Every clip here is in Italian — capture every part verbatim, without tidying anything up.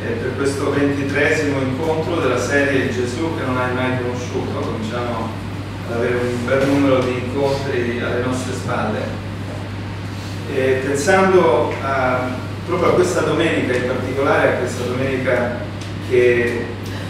eh, per questo ventitreesimo incontro della serie Gesù che non hai mai conosciuto. Cominciamo ad avere un bel numero di incontri alle nostre spalle, e pensando a, proprio a questa domenica, in particolare a questa domenica che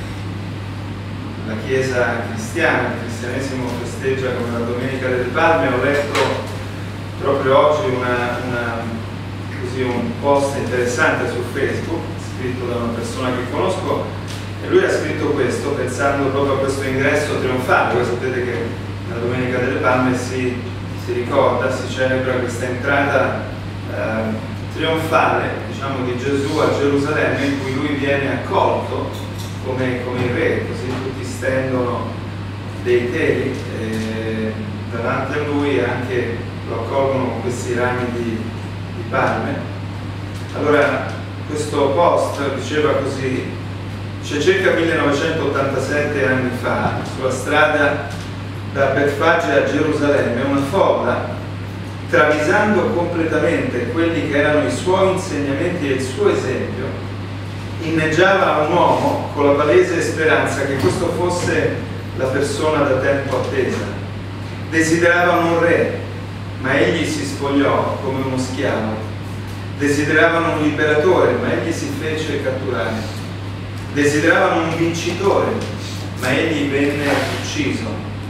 la Chiesa cristiana, il cristianesimo festeggia come la Domenica delle Palme, ho letto proprio oggi una, una, così, un post interessante su Facebook scritto da una persona che conosco, e lui ha scritto questo pensando proprio a questo ingresso trionfale. Voi sapete che la Domenica delle Palme si, si ricorda, si celebra questa entrata eh, trionfale, diciamo, di Gesù a Gerusalemme, in cui lui viene accolto come, come il re, così tutti stendono dei teli eh, davanti a lui e anche lo accolgono con questi rami di, di palme. Allora, questo post diceva così: c'è circa millenovecentottantasette anni fa, sulla strada da Betfage a Gerusalemme, una folla, travisando completamente quelli che erano i suoi insegnamenti e il suo esempio, inneggiava a un uomo con la palese speranza che questo fosse la persona da tempo attesa. Desideravano un re, ma egli si spogliò come uno schiavo. Desideravano un liberatore, ma egli si fece catturare. Desideravano un vincitore, ma egli venne ucciso.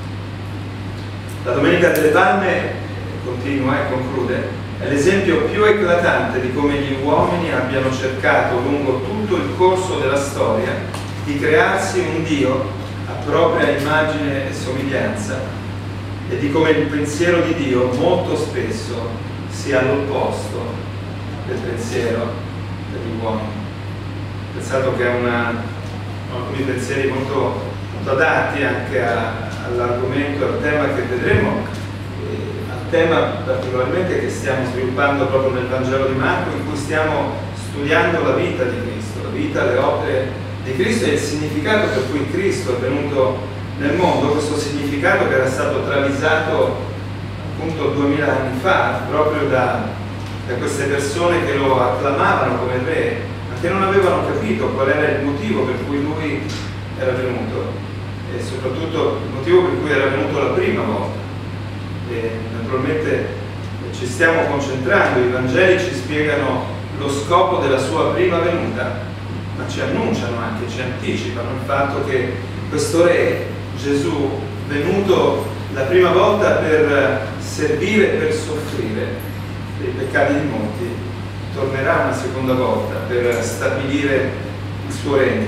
La Domenica delle Palme, continua e conclude, è l'esempio più eclatante di come gli uomini abbiano cercato lungo tutto il corso della storia di crearsi un Dio a propria immagine e somiglianza, e di come il pensiero di Dio molto spesso sia all'opposto del pensiero degli uomini. Pensato che è una, sono alcuni pensieri molto, molto adatti anche all'argomento e al tema che vedremo, eh, al tema particolarmente che stiamo sviluppando proprio nel Vangelo di Marco, in cui stiamo studiando la vita di Cristo, la vita, le opere di Cristo e il significato per cui Cristo è venuto nel mondo, questo significato che era stato travisato appunto duemila anni fa proprio da, da queste persone che lo acclamavano come re, ma che non avevano capito qual era il motivo per cui lui era venuto, e soprattutto il motivo per cui era venuto la prima volta. E naturalmente ci stiamo concentrando, i Vangeli ci spiegano lo scopo della sua prima venuta, ma ci annunciano anche, ci anticipano il fatto che questo re, Gesù, venuto la prima volta per servire e per soffrire dei peccati di molti, tornerà una seconda volta per stabilire il suo regno.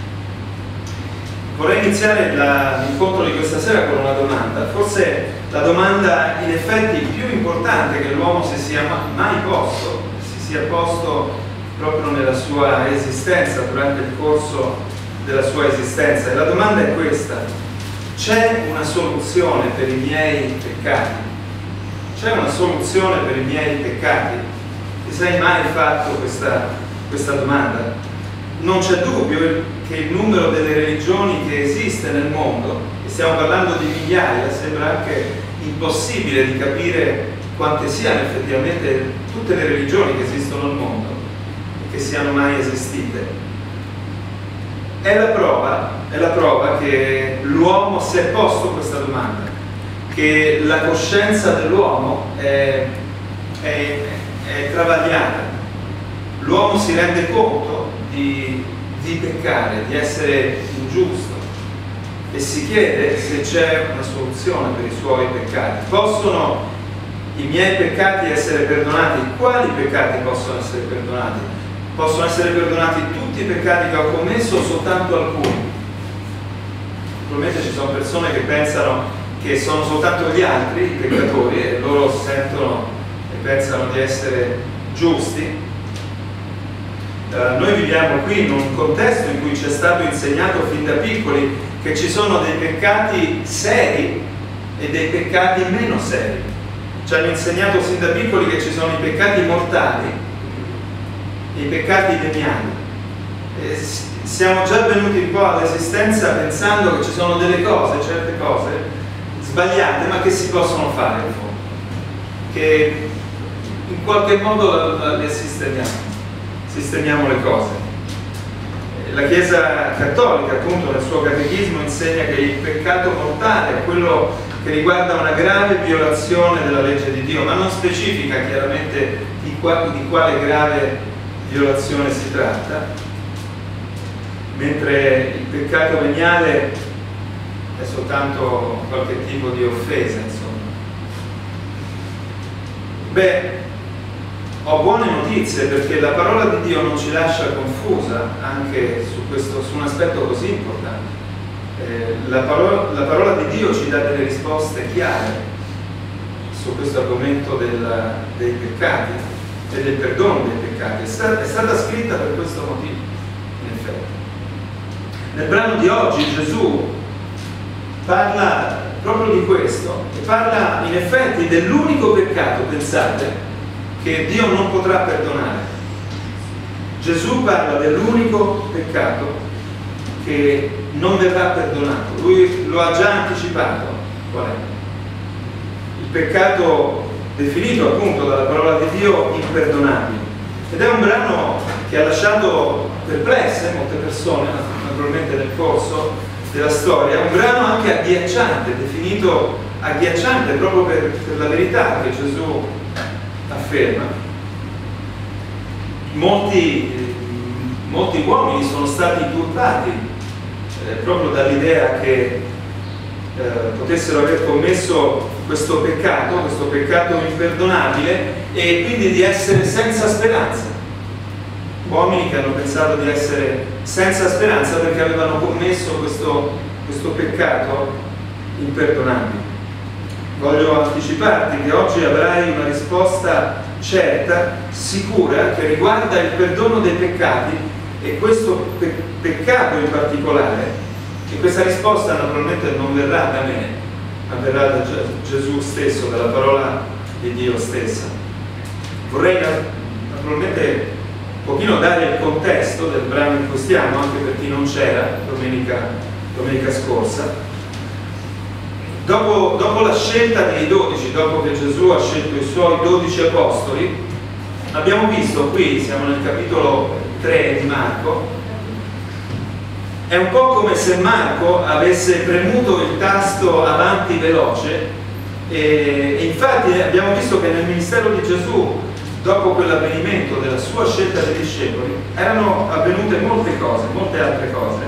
Vorrei iniziare l'incontro di questa sera con una domanda, forse la domanda in effetti più importante che l'uomo si sia mai posto, si sia posto proprio nella sua esistenza, durante il corso della sua esistenza. E la domanda è questa: c'è una soluzione per i miei peccati? C'è una soluzione per i miei peccati? Ti sei mai fatto questa, questa domanda? Non c'è dubbio che il numero delle religioni che esiste nel mondo, e stiamo parlando di migliaia, sembra anche impossibile di capire quante siano effettivamente tutte le religioni che esistono al mondo e che siano mai esistite. È la prova, è la prova che l'uomo si è posto questa domanda, che la coscienza dell'uomo è, è, è travagliata. L'uomo si rende conto di, di peccare, di essere ingiusto, e si chiede se c'è una soluzione per i suoi peccati. Possono i miei peccati essere perdonati? Quali peccati possono essere perdonati? Possono essere perdonati tutti i peccati che ho commesso o soltanto alcuni? Probabilmente ci sono persone che pensano che sono soltanto gli altri i peccatori e loro sentono e pensano di essere giusti. Uh, noi viviamo qui in un contesto in cui ci è stato insegnato fin da piccoli che ci sono dei peccati seri e dei peccati meno seri. Ci hanno insegnato sin da piccoli che ci sono i peccati mortali, i peccati veniali. E siamo già venuti un po' all'esistenza pensando che ci sono delle cose, certe cose sbagliate, ma che si possono fare in fondo, che in qualche modo le sistemiamo, sistemiamo le cose. La Chiesa Cattolica, appunto, nel suo catechismo insegna che il peccato mortale è quello che riguarda una grave violazione della legge di Dio, ma non specifica chiaramente di, qua, di quale grave violazione si tratta, mentre il peccato veniale è soltanto qualche tipo di offesa, insomma. Beh, ho buone notizie, perché la parola di Dio non ci lascia confusa anche su, questo, su un aspetto così importante. Eh, la, parola, la parola di Dio ci dà delle risposte chiare su questo argomento del, dei peccati e del perdono dei peccati. È stata, è stata scritta per questo motivo, in effetti. Nel brano di oggi Gesù parla proprio di questo, e parla in effetti dell'unico peccato, pensate, che Dio non potrà perdonare. Gesù parla dell'unico peccato che non verrà perdonato. Lui lo ha già anticipato. Qual è? Il peccato definito appunto dalla parola di Dio imperdonabile. Ed è un brano che ha lasciato perplesse molte persone, naturalmente nel corso della storia, un brano anche agghiacciante, definito agghiacciante proprio per, per la verità che Gesù afferma. Molti, eh, molti uomini sono stati turbati eh, proprio dall'idea che eh, potessero aver commesso questo peccato, questo peccato imperdonabile, e quindi di essere senza speranza. Uomini che hanno pensato di essere senza speranza perché avevano commesso questo, questo peccato imperdonabile. Voglio anticiparti che oggi avrai una risposta certa, sicura, che riguarda il perdono dei peccati, e questo pe peccato in particolare, e questa risposta naturalmente non verrà da me, ma verrà da Gesù stesso, dalla parola di Dio stessa. Vorrei naturalmente un pochino dare il contesto del brano in cui stiamo, anche per chi non c'era domenica, domenica scorsa. Dopo, dopo la scelta dei dodici, dopo che Gesù ha scelto i suoi dodici apostoli, abbiamo visto qui, siamo nel capitolo tre di Marco, è un po' come se Marco avesse premuto il tasto avanti veloce, e, e infatti abbiamo visto che nel ministero di Gesù, dopo quell'avvenimento della sua scelta dei discepoli, erano avvenute molte cose, molte altre cose.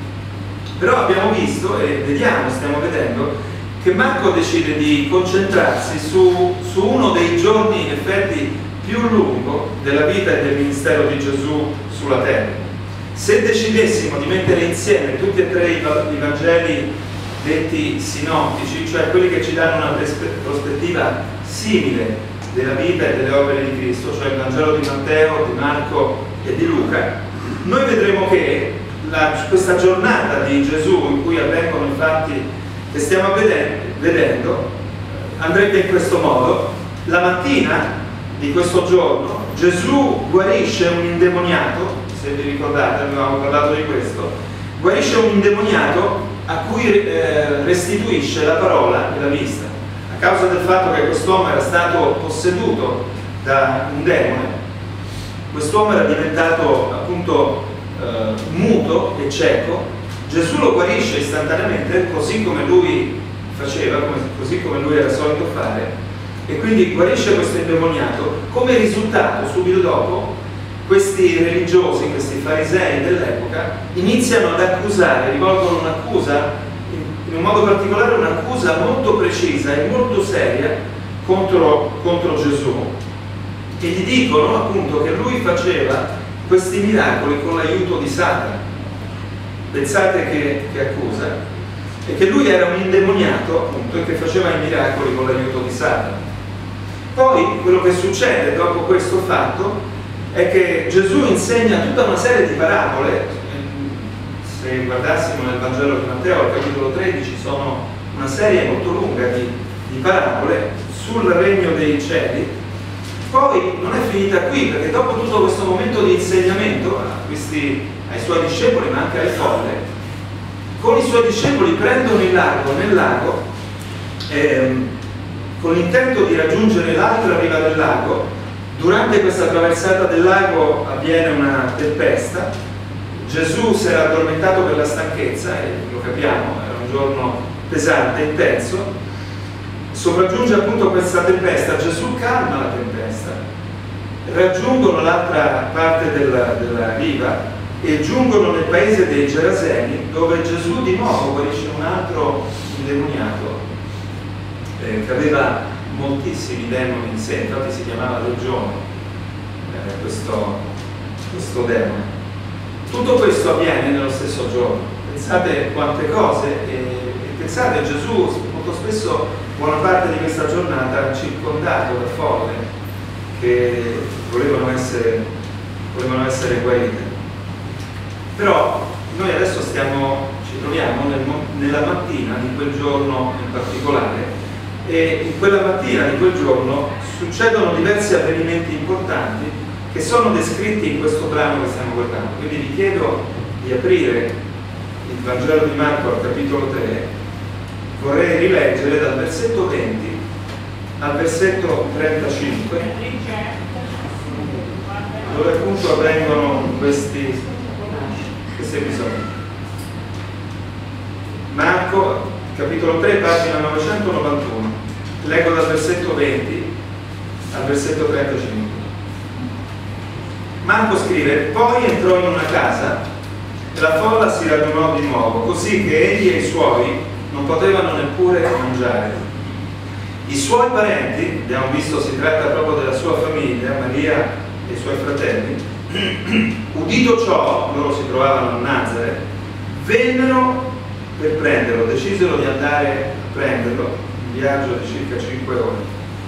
Però abbiamo visto, e vediamo, stiamo vedendo, che Marco decide di concentrarsi su, su uno dei giorni in effetti più lungo della vita e del ministero di Gesù sulla terra. Se decidessimo di mettere insieme tutti e tre i Vangeli detti sinottici, cioè quelli che ci danno una prospettiva simile della vita e delle opere di Cristo, cioè il Vangelo di Matteo, di Marco e di Luca, noi vedremo che la, questa giornata di Gesù, in cui avvengono infatti che stiamo vedendo, vedendo, andrebbe in questo modo. La mattina di questo giorno Gesù guarisce un indemoniato, se vi ricordate, avevamo parlato di questo, guarisce un indemoniato a cui eh, restituisce la parola e la vista, a causa del fatto che quest'uomo era stato posseduto da un demone. Quest'uomo era diventato appunto eh, muto e cieco. Gesù lo guarisce istantaneamente, così come lui faceva, come, così come lui era solito fare, e quindi guarisce questo indemoniato. Come risultato, subito dopo, questi religiosi, questi farisei dell'epoca, iniziano ad accusare, rivolgono un'accusa, in un modo particolare un'accusa molto precisa e molto seria contro, contro Gesù, e gli dicono appunto che lui faceva questi miracoli con l'aiuto di Satana. Pensate che, che accusa, e che lui era un indemoniato appunto e che faceva i miracoli con l'aiuto di Satana. Poi quello che succede dopo questo fatto è che Gesù insegna tutta una serie di parabole. Se guardassimo nel Vangelo di Matteo al capitolo tredici, sono una serie molto lunga di, di parabole sul regno dei cieli. Poi non è finita qui, perché dopo tutto questo momento di insegnamento a questi ai suoi discepoli, ma anche alle folle, con i suoi discepoli prendono il lago, nel lago, ehm, con l'intento di raggiungere l'altra riva del lago. Durante questa traversata del lago avviene una tempesta, Gesù si era addormentato per la stanchezza, e lo capiamo, era un giorno pesante, intenso. Sopraggiunge appunto questa tempesta, Gesù calma la tempesta, raggiungono l'altra parte della, della riva e giungono nel paese dei Geraseni, dove Gesù di nuovo guarisce un altro indemoniato eh, che aveva moltissimi demoni in sé, infatti si chiamava Legione, eh, questo, questo demone. Tutto questo avviene nello stesso giorno. Pensate quante cose, e, e pensate, Gesù molto spesso buona parte di questa giornata circondato da folle che volevano essere, volevano essere guarite. Però noi adesso stiamo, ci troviamo nel, nella mattina di quel giorno in particolare, e in quella mattina di quel giorno succedono diversi avvenimenti importanti che sono descritti in questo brano che stiamo guardando. Quindi vi chiedo di aprire il Vangelo di Marco al capitolo tre. Vorrei rileggere dal versetto venti al versetto trentacinque, dove appunto avvengono questi, questi episodi. Marco, capitolo tre, pagina novecentonovantuno. Leggo dal versetto venti al versetto trentacinque. Marco scrive: poi entrò in una casa e la folla si radunò di nuovo, così che egli e i suoi non potevano neppure mangiare. I suoi parenti, abbiamo visto si tratta proprio della sua famiglia, Maria e i suoi fratelli, udito ciò, loro si trovavano a Nazareth, vennero per prenderlo, decisero di andare a prenderlo, un viaggio di circa cinque ore,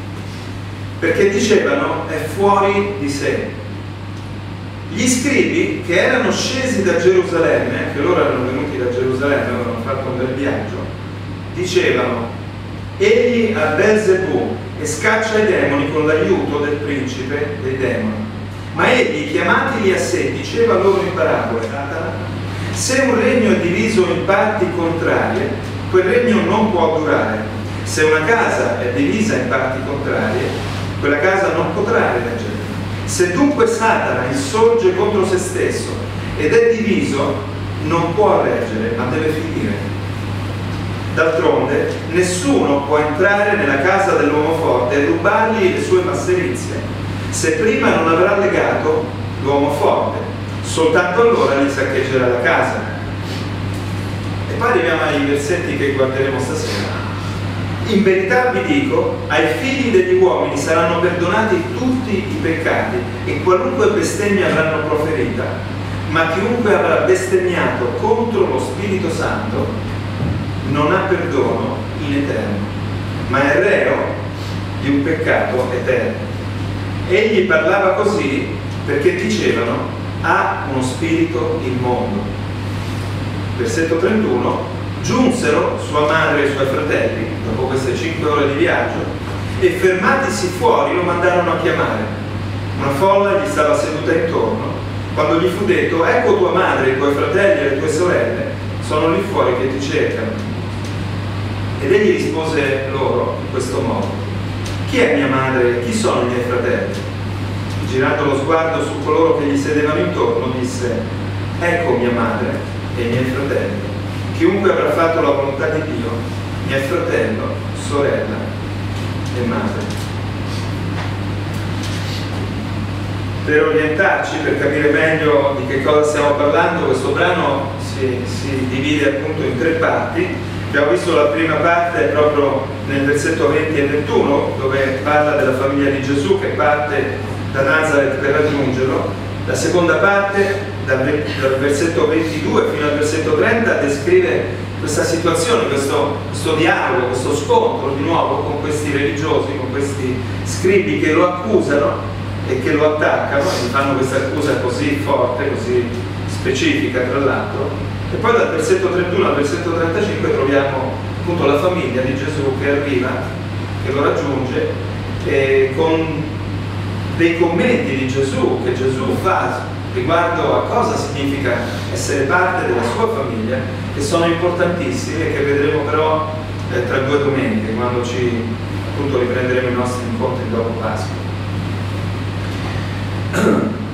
perché dicevano è fuori di sé. Gli scribi che erano scesi da Gerusalemme, anche loro erano venuti da Gerusalemme, avevano fatto un bel viaggio, dicevano egli ha Belzebù e scaccia i demoni con l'aiuto del principe dei demoni. Ma egli, chiamatili a sé, diceva loro in parabole: se un regno è diviso in parti contrarie, quel regno non può durare. Se una casa è divisa in parti contrarie, quella casa non potrà reggere. Se dunque Satana insorge contro se stesso ed è diviso, non può reggere, ma deve finire. D'altronde, nessuno può entrare nella casa dell'uomo forte e rubargli le sue masserizie, se prima non avrà legato l'uomo forte. Soltanto allora gli saccheggerà la casa. E poi arriviamo ai versetti che guarderemo stasera. In verità vi dico, ai figli degli uomini saranno perdonati tutti i peccati e qualunque bestemmia avranno proferita, ma chiunque avrà bestemmiato contro lo Spirito Santo non ha perdono in eterno, ma è reo di un peccato eterno. Egli parlava così perché dicevano ha uno spirito immondo. Versetto trentuno. Giunsero sua madre e i suoi fratelli dopo queste cinque ore di viaggio e fermatisi fuori lo mandarono a chiamare. Una folla gli stava seduta intorno. Quando gli fu detto ecco tua madre, i tuoi fratelli e le tue sorelle sono lì fuori che ti cercano. Ed egli rispose loro in questo modo: chi è mia madre e chi sono i miei fratelli? Girando lo sguardo su coloro che gli sedevano intorno disse: ecco mia madre e i miei fratelli. Chiunque avrà fatto la volontà di Dio mi è fratello, sorella e madre. Per orientarci, per capire meglio di che cosa stiamo parlando, questo brano si, si divide appunto in tre parti. Abbiamo visto la prima parte proprio nel versetto venti e ventuno, dove parla della famiglia di Gesù che parte da Nazareth per raggiungerlo. La seconda parte, dal, dal versetto ventidue fino al versetto trenta, descrive questa situazione, questo, questo dialogo, questo scontro di nuovo con questi religiosi, con questi scribi che lo accusano e che lo attaccano, e gli fanno questa accusa così forte, così specifica tra l'altro. E poi dal versetto trentuno al versetto trentacinque troviamo appunto la famiglia di Gesù che arriva, che lo raggiunge, e con dei commenti di Gesù che Gesù fa riguardo a cosa significa essere parte della sua famiglia, che sono importantissimi e che vedremo però eh, tra due domeniche, quando ci appunto riprenderemo i nostri incontri dopo Pasqua.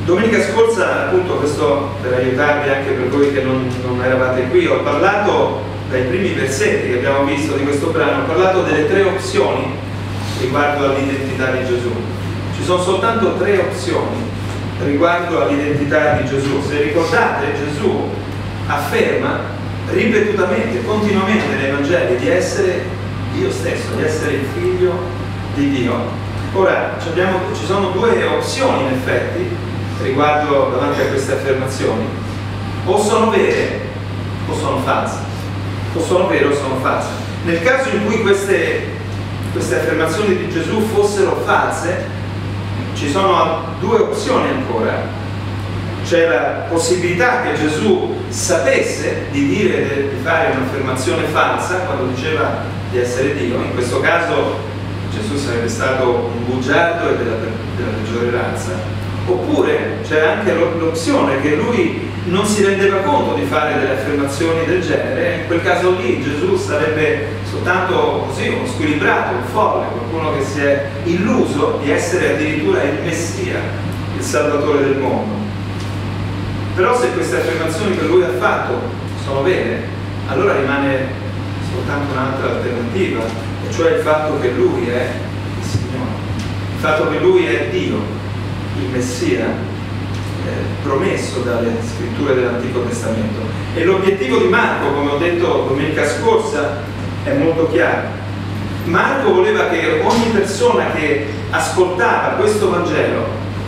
Domenica scorsa, appunto, questo per aiutarvi anche per voi che non, non eravate qui, ho parlato dai primi versetti che abbiamo visto di questo brano, ho parlato delle tre opzioni riguardo all'identità di Gesù. Ci sono soltanto tre opzioni riguardo all'identità di Gesù. Se ricordate, Gesù afferma ripetutamente, continuamente nei Vangeli di essere Dio stesso, di essere il figlio di Dio. Ora, abbiamo, ci sono due opzioni in effetti riguardo davanti a queste affermazioni: o sono vere o sono false, o sono vere o sono false. Nel caso in cui queste, queste affermazioni di Gesù fossero false, ci sono due opzioni ancora. C'è la possibilità che Gesù sapesse di dire, di fare un'affermazione falsa quando diceva di essere Dio. In questo caso Gesù sarebbe stato un bugiardo e della, della peggiore razza. Oppure c'era anche l'opzione che lui non si rendeva conto di fare delle affermazioni del genere, e in quel caso lì Gesù sarebbe soltanto così uno squilibrato, un folle, qualcuno che si è illuso di essere addirittura il Messia, il Salvatore del mondo. Però se queste affermazioni che lui ha fatto sono vere, allora rimane soltanto un'altra alternativa, e cioè il fatto che lui è il Signore, il fatto che lui è Dio, il Messia, eh, promesso dalle scritture dell'Antico Testamento. E l'obiettivo di Marco, come ho detto domenica scorsa, è molto chiaro. Marco voleva che ogni persona che ascoltava questo Vangelo,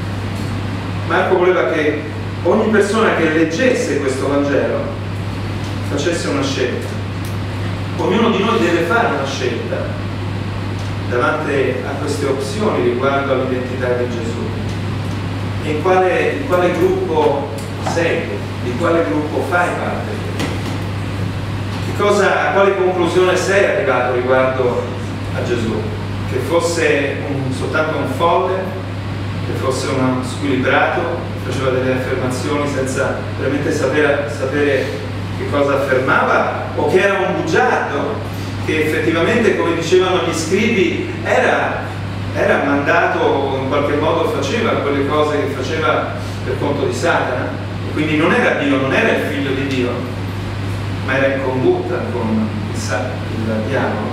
Marco voleva che ogni persona che leggesse questo Vangelo facesse una scelta. Ognuno di noi deve fare una scelta davanti a queste opzioni riguardo all'identità di Gesù. E in quale, in quale gruppo sei? Di quale gruppo fai parte? Che cosa, a quale conclusione sei arrivato riguardo a Gesù? Che fosse un, soltanto un folle? Che fosse uno squilibrato? Faceva delle affermazioni senza veramente sapere, sapere che cosa affermava, o che era un bugiardo che effettivamente, come dicevano gli scribi, era, era mandato, in qualche modo faceva quelle cose che faceva per conto di Satana, e quindi non era Dio, non era il figlio di Dio, ma era in combutta con il, il diavolo.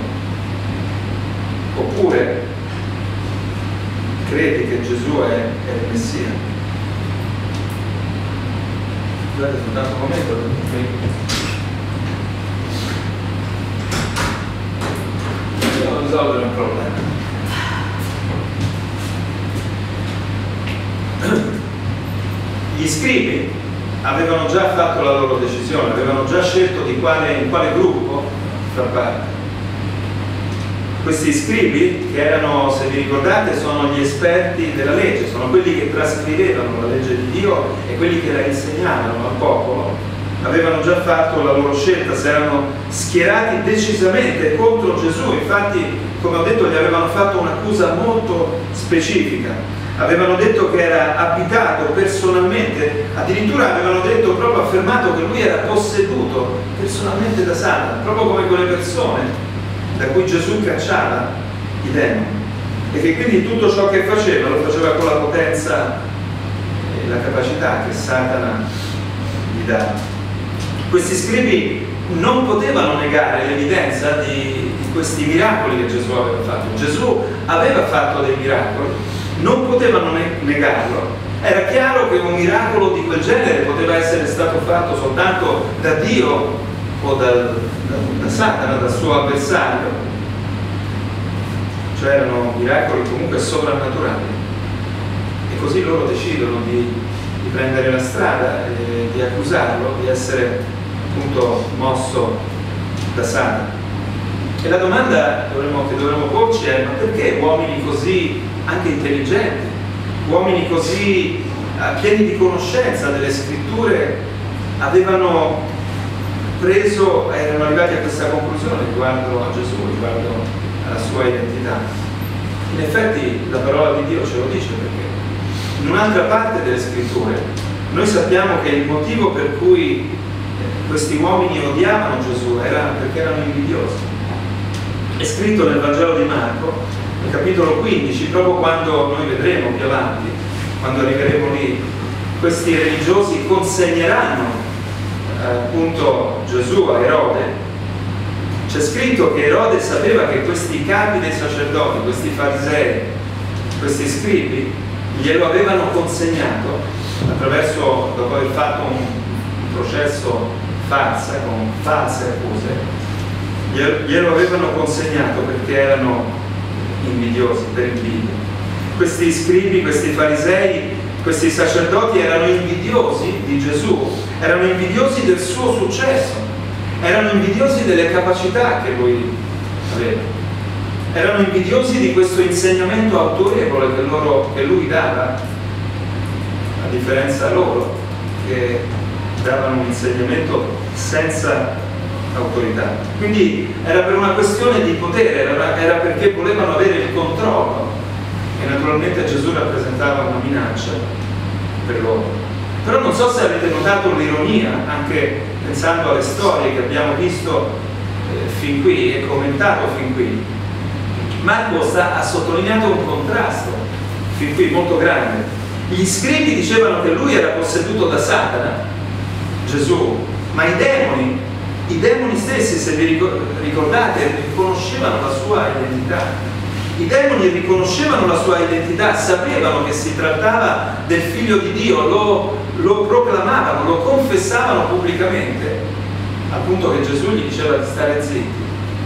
Oppure credi che Gesù è, è il Messia? Scusate soltanto un momento, devo risolvere un problema. Gli scribi avevano già fatto la loro decisione, avevano già scelto di quale, in quale gruppo far parte. Questi scribi, che erano, se vi ricordate, sono gli esperti della legge, sono quelli che trascrivevano la legge di Dio e quelli che la insegnavano al popolo, avevano già fatto la loro scelta, si erano schierati decisamente contro Gesù. Infatti, come ho detto, gli avevano fatto un'accusa molto specifica. Avevano detto che era abitato personalmente, addirittura avevano detto, proprio affermato che lui era posseduto personalmente da Satana, proprio come quelle persone da cui Gesù cacciava i demoni, e che quindi tutto ciò che faceva lo faceva con la potenza e la capacità che Satana gli dava. Questi scribi non potevano negare l'evidenza di, di questi miracoli che Gesù aveva fatto. Gesù aveva fatto dei miracoli, non potevano ne negarlo. Era chiaro che un miracolo di quel genere poteva essere stato fatto soltanto da Dio o dal, da, da Satana, dal suo avversario. Cioè erano miracoli comunque sovrannaturali, e così loro decidono di, di prendere la strada e di accusarlo di essere appunto mosso da Satana. E la domanda dovremmo, che dovremmo porci è: ma perché uomini così anche intelligenti, uomini così uh, pieni di conoscenza delle scritture, avevano preso, erano arrivati a questa conclusione riguardo a Gesù, riguardo alla sua identità? In effetti la parola di Dio ce lo dice, perché in un'altra parte delle scritture noi sappiamo che il motivo per cui questi uomini odiavano Gesù era perché erano invidiosi. È scritto nel Vangelo di Marco, nel capitolo quindici, proprio quando noi vedremo più avanti, quando arriveremo lì, questi religiosi consegneranno eh, appunto Gesù a Erode, c'è scritto che Erode sapeva che questi capi dei sacerdoti, questi farisei, questi scribi, glielo avevano consegnato attraverso, dopo aver fatto un, un processo farsa, con false accuse, glielo, glielo avevano consegnato perché erano invidiosi, per invidia. Questi scribi, questi farisei, questi sacerdoti erano invidiosi di Gesù, erano invidiosi del suo successo, erano invidiosi delle capacità che lui aveva, erano invidiosi di questo insegnamento autorevole che, loro, che lui dava, a differenza loro, che davano un insegnamento senza autorità. Quindi era per una questione di potere, era, era perché volevano avere il controllo, e naturalmente Gesù rappresentava una minaccia per loro. Però non so se avete notato l'ironia, anche pensando alle storie che abbiamo visto eh, fin qui e commentato fin qui. Marco sta, ha sottolineato un contrasto fin qui molto grande. Gli scribi dicevano che lui era posseduto da Satana, Gesù, ma i demoni, i demoni stessi, se vi ricordate, riconoscevano la sua identità. I demoni riconoscevano la sua identità, sapevano che si trattava del figlio di Dio, lo, lo proclamavano, lo confessavano pubblicamente, al punto che Gesù gli diceva di stare zitti.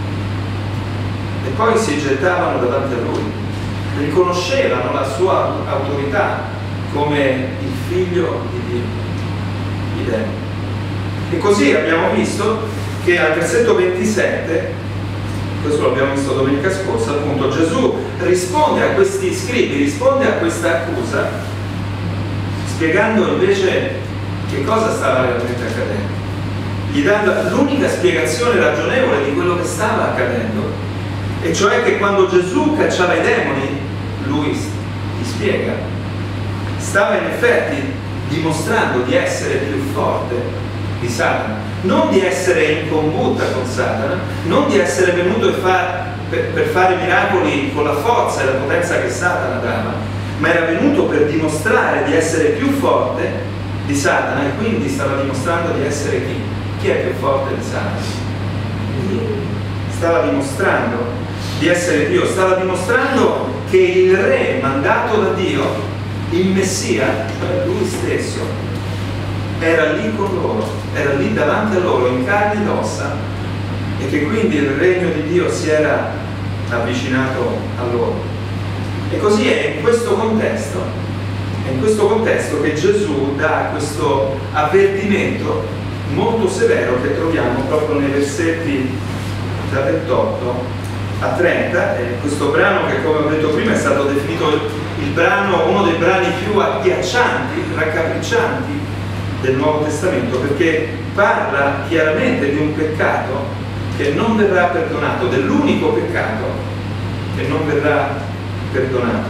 E poi si gettavano davanti a lui, riconoscevano la sua autorità come il figlio di Dio, i demoni. E così abbiamo visto che al versetto ventisette, questo l'abbiamo visto domenica scorsa, appunto Gesù risponde a questi scribi, risponde a questa accusa, spiegando invece che cosa stava realmente accadendo. Gli dà l'unica spiegazione ragionevole di quello che stava accadendo, e cioè che quando Gesù cacciava i demoni, lui gli spiega, stava in effetti dimostrando di essere più forte di Satana, non di essere in combutta con Satana, non di essere venuto far, per, per fare miracoli con la forza e la potenza che Satana dava, ma era venuto per dimostrare di essere più forte di Satana, e quindi stava dimostrando di essere chi? Chi è più forte di Satana? Dio. Stava dimostrando di essere Dio, stava dimostrando che il re mandato da Dio, il Messia, cioè lui stesso, era lì con loro, era lì davanti a loro in carne ed ossa, e che quindi il regno di Dio si era avvicinato a loro. E così è in questo contesto, è in questo contesto che Gesù dà questo avvertimento molto severo che troviamo proprio nei versetti da ventotto a trenta. E questo brano, che come ho detto prima è stato definito il, il brano, uno dei brani più agghiaccianti, raccapriccianti del Nuovo Testamento, perché parla chiaramente di un peccato che non verrà perdonato, dell'unico peccato che non verrà perdonato.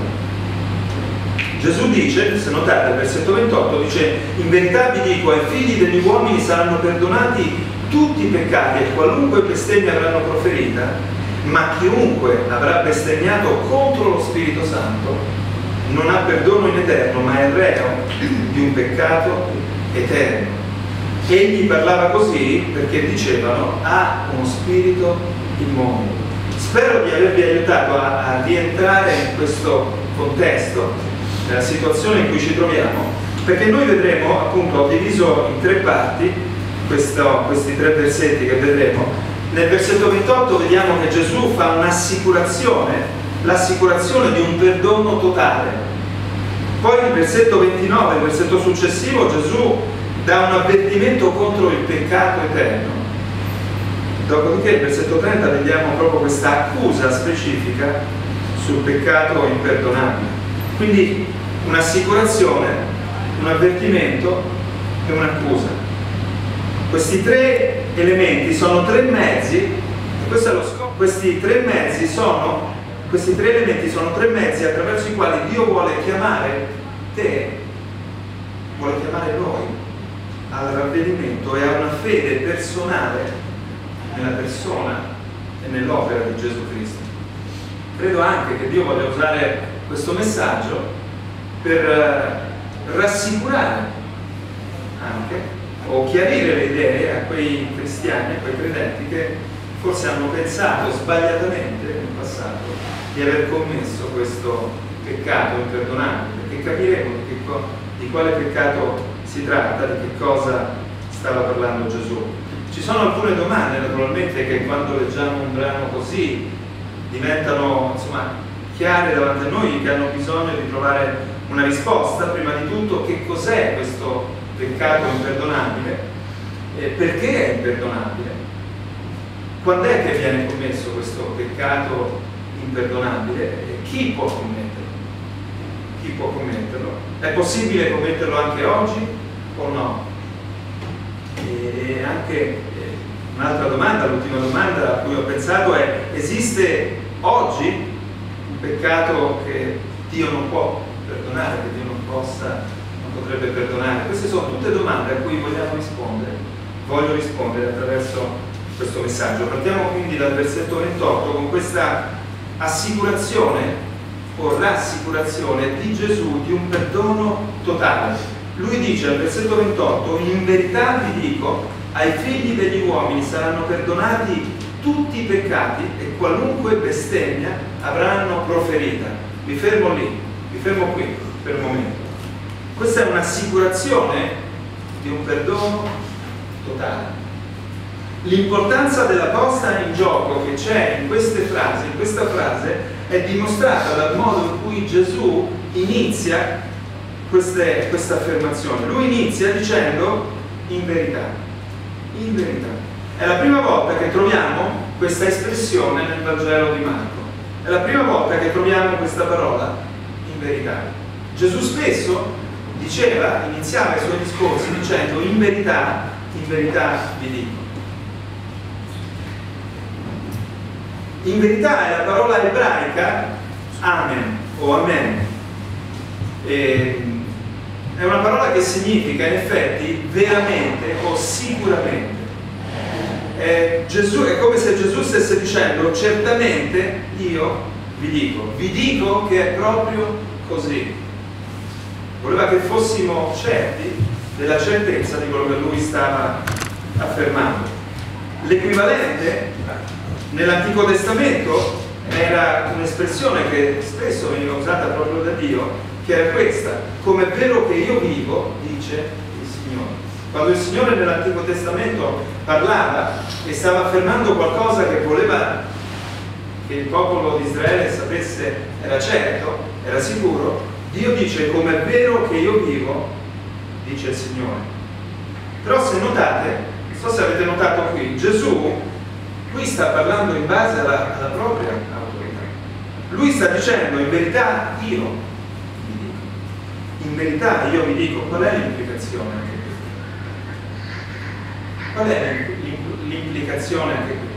Gesù dice, se notate al versetto ventotto, dice: in verità vi dico, ai figli degli uomini saranno perdonati tutti i peccati e qualunque bestemmia avranno proferita, ma chiunque avrà bestemmiato contro lo Spirito Santo non ha perdono in eterno, ma è reo di un peccato eterno. Egli parlava così perché dicevano: ha uno spirito immondo. Spero di avervi aiutato a, a rientrare in questo contesto, nella situazione in cui ci troviamo, perché noi vedremo, appunto, ho diviso in tre parti questo, questi tre versetti che vedremo. Nel versetto ventotto vediamo che Gesù fa un'assicurazione, l'assicurazione di un perdono totale. Poi nel versetto ventinove, il versetto successivo, Gesù dà un avvertimento contro il peccato eterno. Dopodiché il versetto trenta vediamo proprio questa accusa specifica sul peccato imperdonabile. Quindi un'assicurazione, un avvertimento e un'accusa. Questi tre elementi sono tre mezzi, e questo è lo scopo. Questi tre mezzi sono Questi tre elementi sono tre mezzi attraverso i quali Dio vuole chiamare te, vuole chiamare noi al ravvedimento e a una fede personale nella persona e nell'opera di Gesù Cristo. Credo anche che Dio voglia usare questo messaggio per rassicurare anche, o chiarire le idee a quei cristiani, a quei credenti che forse hanno pensato sbagliatamente nel passato di aver commesso questo peccato imperdonabile, perché capiremo di, che co- di quale peccato si tratta, di che cosa stava parlando Gesù. Ci sono alcune domande naturalmente che quando leggiamo un brano così diventano insomma chiare davanti a noi, che hanno bisogno di trovare una risposta. Prima di tutto, che cos'è questo peccato imperdonabile? Eh, perché è imperdonabile? Quando è che viene commesso questo peccato imperdonabile? E chi può commetterlo? Chi può commetterlo? È possibile commetterlo anche oggi o no? E anche eh, un'altra domanda, l'ultima domanda a cui ho pensato è: esiste oggi un peccato che Dio non può perdonare, che Dio non possa, non potrebbe perdonare? Queste sono tutte domande a cui vogliamo rispondere, voglio rispondere attraverso questo messaggio. Partiamo quindi dal versetto ventotto con questa assicurazione o rassicurazione di Gesù di un perdono totale. Lui dice al versetto ventotto: in verità vi dico, ai figli degli uomini saranno perdonati tutti i peccati e qualunque bestemmia avranno proferita. Mi fermo lì, mi fermo qui per un momento. Questa è un'assicurazione di un perdono totale. L'importanza della posta in gioco che c'è in queste frasi, in questa frase, è dimostrata dal modo in cui Gesù inizia queste, questa affermazione. Lui inizia dicendo in verità, in verità. È la prima volta che troviamo questa espressione nel Vangelo di Marco. È la prima volta che troviamo questa parola in verità. Gesù spesso diceva, iniziava i suoi discorsi dicendo in verità, in verità vi dico. In verità è la parola ebraica amen o amen. E, è una parola che significa in effetti veramente o sicuramente. Eh, Gesù, è come se Gesù stesse dicendo certamente io vi dico, vi dico che è proprio così. Voleva che fossimo certi della certezza di quello che lui stava affermando. L'equivalente nell'Antico Testamento era un'espressione che spesso veniva usata proprio da Dio, che era questa: come è vero che io vivo, dice il Signore. Quando il Signore nell'Antico Testamento parlava e stava affermando qualcosa che voleva che il popolo di Israele sapesse, era certo, era sicuro, Dio dice come è vero che io vivo, dice il Signore. Però se notate, non so se avete notato qui, Gesù qui sta parlando in base alla, alla propria autorità. Lui sta dicendo in verità io vi dico. In verità io vi dico. Qual è l'implicazione anche qui? Qual è l'implicazione anche qui?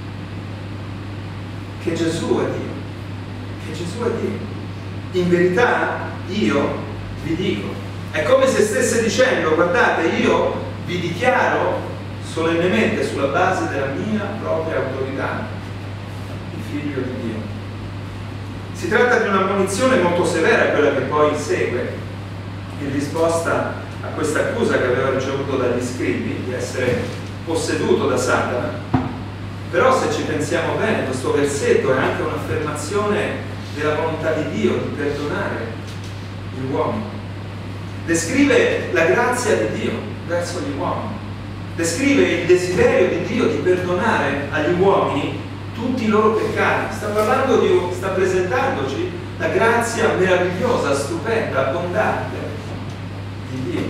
Che Gesù è Dio. Che Gesù è Dio. In verità io vi dico. È come se stesse dicendo: guardate, io vi dichiaro solennemente sulla base della mia propria autorità, il figlio di Dio. Si tratta di un'ammonizione molto severa, quella che poi segue in risposta a questa accusa che aveva ricevuto dagli scribi di essere posseduto da Satana. Però se ci pensiamo bene, questo versetto è anche un'affermazione della volontà di Dio di perdonare gli uomini. Descrive la grazia di Dio verso gli uomini. Descrive il desiderio di Dio di perdonare agli uomini tutti i loro peccati. Sta parlando di, sta presentandoci la grazia meravigliosa, stupenda, abbondante di Dio.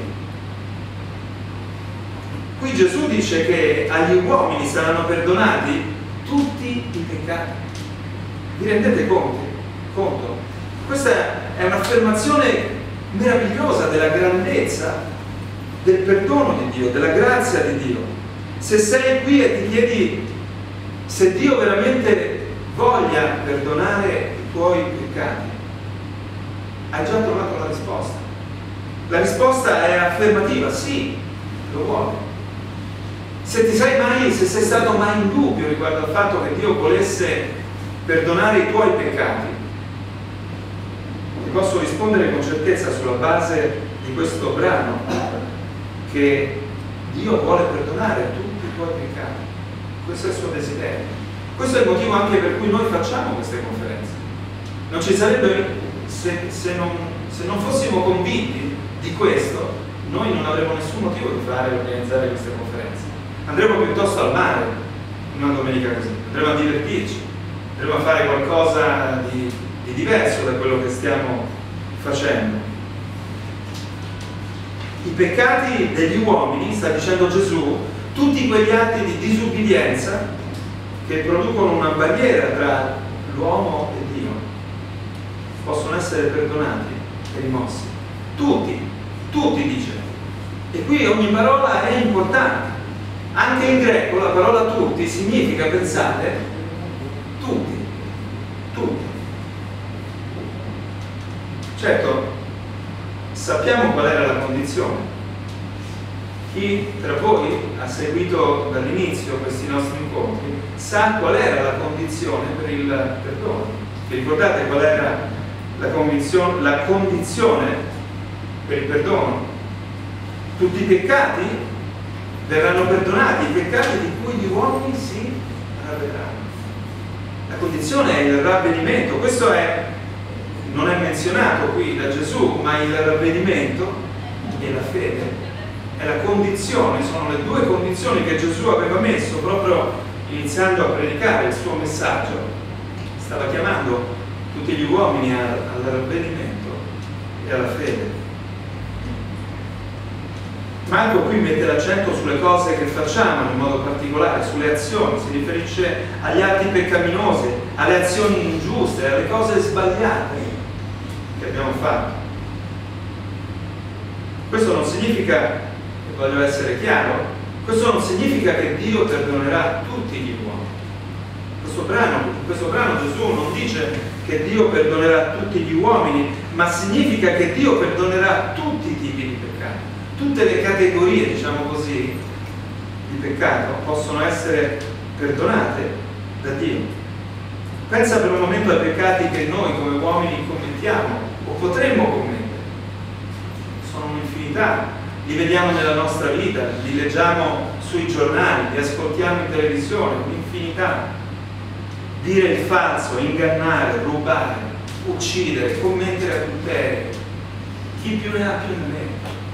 Qui Gesù dice che agli uomini saranno perdonati tutti i peccati. Vi rendete conto? conto? Questa è un'affermazione meravigliosa della grandezza del perdono di Dio, della grazia di Dio. Se sei qui e ti chiedi se Dio veramente voglia perdonare i tuoi peccati, hai già trovato la risposta. La risposta è affermativa: sì, lo vuole. Se ti sei mai, se sei stato mai in dubbio riguardo al fatto che Dio volesse perdonare i tuoi peccati, ti posso rispondere con certezza sulla base di questo brano che Dio vuole perdonare tutti i tuoi peccati. Questo è il suo desiderio. Questo è il motivo anche per cui noi facciamo queste conferenze. Non ci sarebbe, se, se, non, se non fossimo convinti di questo, noi non avremmo nessun motivo di fare e organizzare queste conferenze. Andremo piuttosto al mare una domenica così, andremo a divertirci, andremo a fare qualcosa di, di diverso da quello che stiamo facendo. I peccati degli uomini, sta dicendo Gesù, tutti quegli atti di disubbidienza che producono una barriera tra l'uomo e Dio, possono essere perdonati e rimossi. Tutti, tutti dice. E qui ogni parola è importante. Anche in greco la parola tutti significa, pensate, tutti, tutti. Certo, sappiamo qual era la condizione. Chi tra voi ha seguito dall'inizio questi nostri incontri sa qual era la condizione per il perdono. Vi ricordate qual era la condizione, la condizione per il perdono? Tutti i peccati verranno perdonati, i peccati di cui gli uomini si ravvederanno. La condizione è il ravvedimento. Questo è, non è menzionato qui da Gesù, ma il ravvedimento e la fede è la condizione, sono le due condizioni che Gesù aveva messo proprio iniziando a predicare il suo messaggio. Stava chiamando tutti gli uomini al, al ravvedimento e alla fede. Marco qui mette l'accento sulle cose che facciamo in modo particolare, sulle azioni, si riferisce agli atti peccaminosi, alle azioni ingiuste, alle cose sbagliate che abbiamo fatto. Questo non significa, voglio essere chiaro, questo non significa che Dio perdonerà tutti gli uomini. Questo brano, in questo brano Gesù non dice che Dio perdonerà tutti gli uomini, ma significa che Dio perdonerà tutti i tipi di peccati. Tutte le categorie, diciamo così, di peccato possono essere perdonate da Dio. Pensa per un momento ai peccati che noi come uomini commettiamo o potremmo commettere. Sono un'infinità. Li vediamo nella nostra vita, li leggiamo sui giornali, li ascoltiamo in televisione, un'infinità. Dire il falso, ingannare, rubare, uccidere, commettere adulterio. Chi più ne ha più ne meno.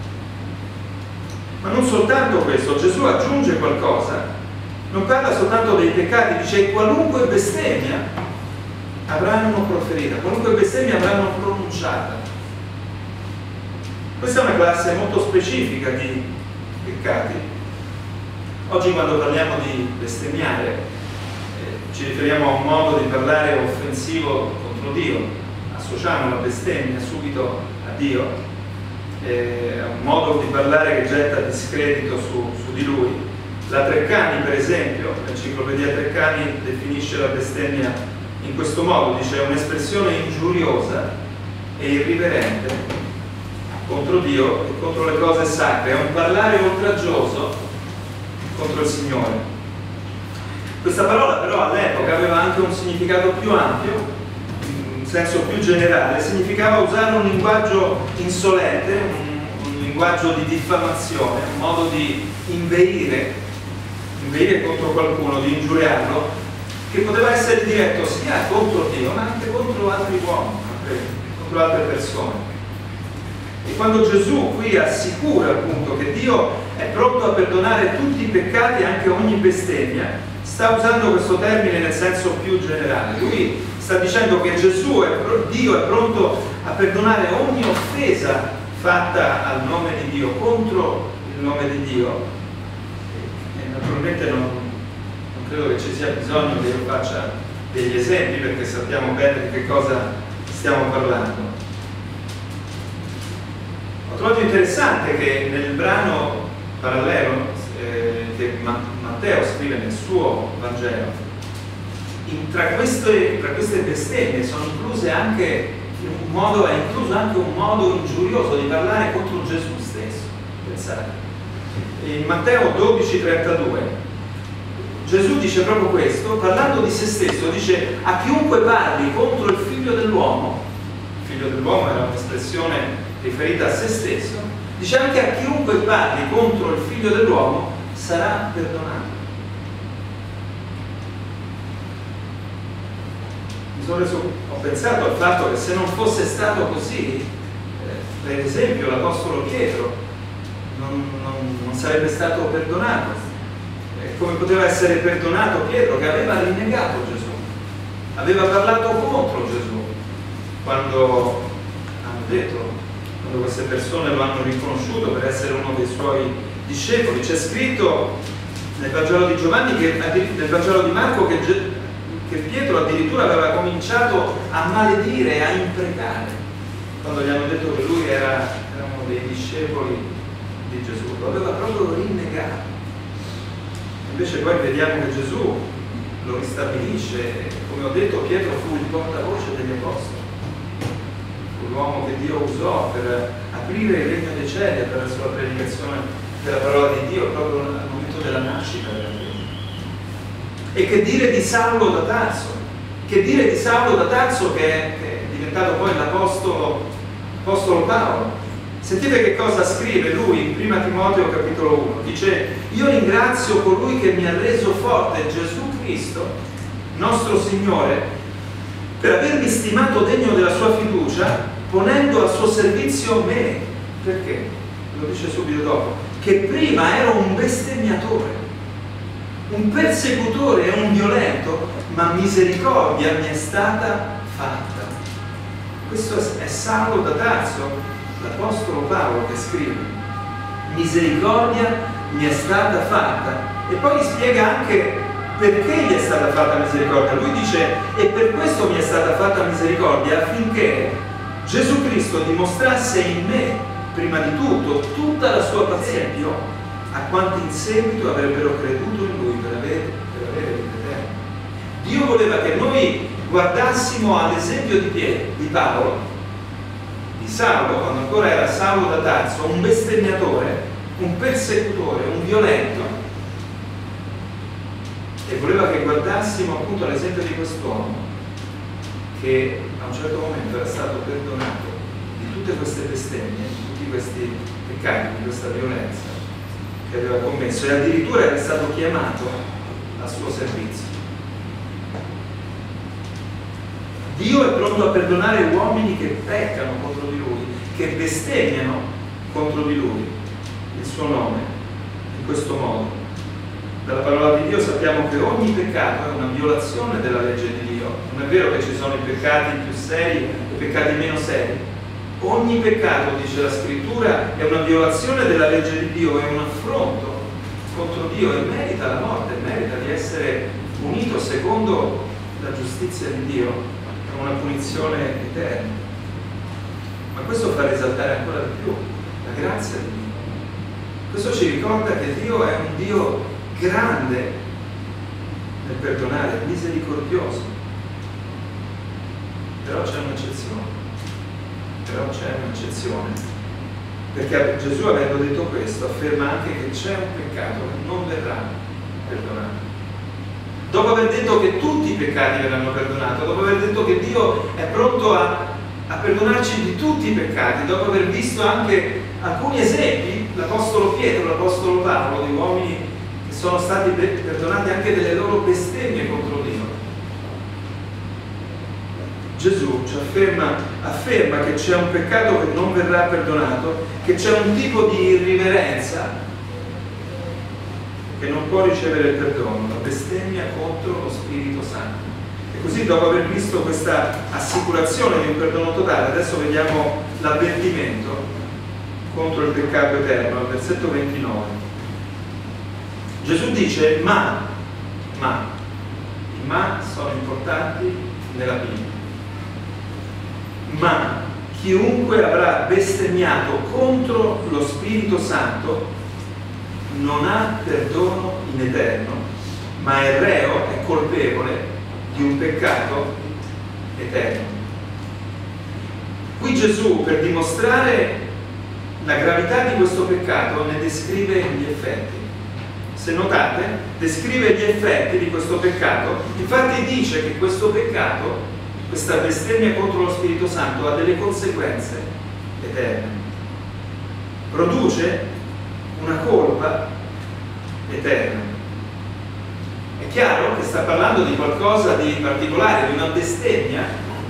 Ma non soltanto questo, Gesù aggiunge qualcosa. Non parla soltanto dei peccati, dice qualunque bestemmia avranno proferita, qualunque bestemmia avranno pronunciata. Questa è una classe molto specifica di peccati. Oggi quando parliamo di bestemmiare eh, ci riferiamo a un modo di parlare offensivo contro Dio. Associamo la bestemmia subito a Dio, eh, è un modo di parlare che getta discredito su, su di Lui. La Treccani, per esempio, l'enciclopedia Treccani definisce la bestemmia in questo modo, dice è un'espressione ingiuriosa e irriverente contro Dio e contro le cose sacre, è un parlare oltraggioso contro il Signore. Questa parola però all'epoca aveva anche un significato più ampio, in senso più generale, significava usare un linguaggio insolente, un, un linguaggio di diffamazione, un modo di inveire, inveire contro qualcuno, di ingiuriarlo, che poteva essere diretto sia contro Dio ma anche contro altri uomini, contro altre persone. E quando Gesù qui assicura appunto che Dio è pronto a perdonare tutti i peccati, anche ogni bestemmia, sta usando questo termine nel senso più generale. Lui sta dicendo che Gesù, è, Dio è pronto a perdonare ogni offesa fatta al nome di Dio, contro il nome di Dio. E naturalmente non, non credo che ci sia bisogno che io faccia degli esempi perché sappiamo bene di che cosa stiamo parlando. Ho trovato interessante che nel brano parallelo eh, che Matteo scrive nel suo Vangelo, in, tra, queste, tra queste bestemmie sono incluse anche un modo, è incluso anche un modo ingiurioso di parlare contro Gesù stesso. Pensate. In Matteo dodici trentadue Gesù dice proprio questo, parlando di se stesso, dice a chiunque parli contro il figlio dell'uomo, il figlio dell'uomo era un'espressione riferita a se stesso, dice anche a chiunque parli contro il figlio dell'uomo sarà perdonato. Mi sono reso, ho pensato al fatto che se non fosse stato così, eh, per esempio l'Apostolo Pietro non, non, non sarebbe stato perdonato. Eh, come poteva essere perdonato Pietro, che aveva rinnegato Gesù, aveva parlato contro Gesù, quando hanno detto, quando queste persone lo hanno riconosciuto per essere uno dei suoi discepoli. C'è scritto nel Vangelo di Giovanni, che, nel Vangelo di Marco, che, che Pietro addirittura aveva cominciato a maledire e a imprecare quando gli hanno detto che lui era, era uno dei discepoli di Gesù, lo aveva proprio rinnegato. Invece poi vediamo che Gesù lo ristabilisce. Come ho detto, Pietro fu il portavoce degli apostoli, fu l'uomo che Dio usò per aprire il regno dei cieli attraverso la predicazione della parola di Dio proprio al momento della nascita della Chiesa. E che dire di Saulo da Tarso? Che dire di Saulo da Tarso, che è, che è diventato poi l'apostolo apostolo Paolo? Sentite che cosa scrive lui in prima Timoteo capitolo uno. Dice: io ringrazio colui che mi ha reso forte, Gesù Cristo, nostro Signore, per avermi stimato degno della sua fiducia, ponendo al suo servizio me. Perché? Lo dice subito dopo. Che prima ero un bestemmiatore, un persecutore e un violento, ma misericordia mi è stata fatta. Questo è Saulo da Tarso, l'apostolo Paolo, che scrive: misericordia mi è stata fatta. E poi gli spiega anche perché gli è stata fatta misericordia. Lui dice: e per questo mi è stata fatta misericordia, affinché Gesù Cristo dimostrasse in me prima di tutto tutta la sua pazienza a quanti in seguito avrebbero creduto in lui per avere, per avere vita eterna. Dio voleva che noi guardassimo all'esempio di Pietro, di Paolo, di Saulo, quando ancora era Saulo da Tarso, un bestemmiatore, un persecutore, un violento, e voleva che guardassimo appunto all'esempio di quest'uomo che a un certo momento era stato perdonato di tutte queste bestemmie, di tutti questi peccati, di questa violenza che aveva commesso, e addirittura era stato chiamato al suo servizio. Dio è pronto a perdonare uomini che peccano contro di Lui, che bestemmiano contro di Lui, il suo nome, in questo modo. Dalla parola di Dio sappiamo che ogni peccato è una violazione della legge di Dio. Non è vero che ci sono i peccati più seri e i peccati meno seri. Ogni peccato, dice la Scrittura, è una violazione della legge di Dio, è un affronto contro Dio e merita la morte, merita di essere punito secondo la giustizia di Dio, è una punizione eterna. Ma questo fa risaltare ancora di più la grazia di Dio. Questo ci ricorda che Dio è un Dio grande nel perdonare, misericordioso. Però c'è un'eccezione. Però c'è un'eccezione, perché Gesù, avendo detto questo, afferma anche che c'è un peccato che non verrà perdonato. Dopo aver detto che tutti i peccati verranno perdonati, dopo aver detto che Dio è pronto a, a perdonarci di tutti i peccati, dopo aver visto anche alcuni esempi, l'Apostolo Pietro, l'Apostolo Paolo, di uomini che sono stati perdonati anche delle loro bestemmie contro Dio, Gesù ci afferma, afferma che c'è un peccato che non verrà perdonato, che c'è un tipo di irriverenza che non può ricevere il perdono, la bestemmia contro lo Spirito Santo. E così, dopo aver visto questa assicurazione di un perdono totale, adesso vediamo l'avvertimento contro il peccato eterno, al versetto ventinove. Gesù dice: ma, ma, i ma sono importanti nella Bibbia. Ma chiunque avrà bestemmiato contro lo Spirito Santo non ha perdono in eterno, ma è reo, è colpevole di un peccato eterno. Qui Gesù, per dimostrare la gravità di questo peccato, ne descrive gli effetti. Se notate, descrive gli effetti di questo peccato. Infatti dice che questo peccato, questa bestemmia contro lo Spirito Santo, ha delle conseguenze eterna, produce una colpa eterna. È chiaro che sta parlando di qualcosa di particolare, di una bestemmia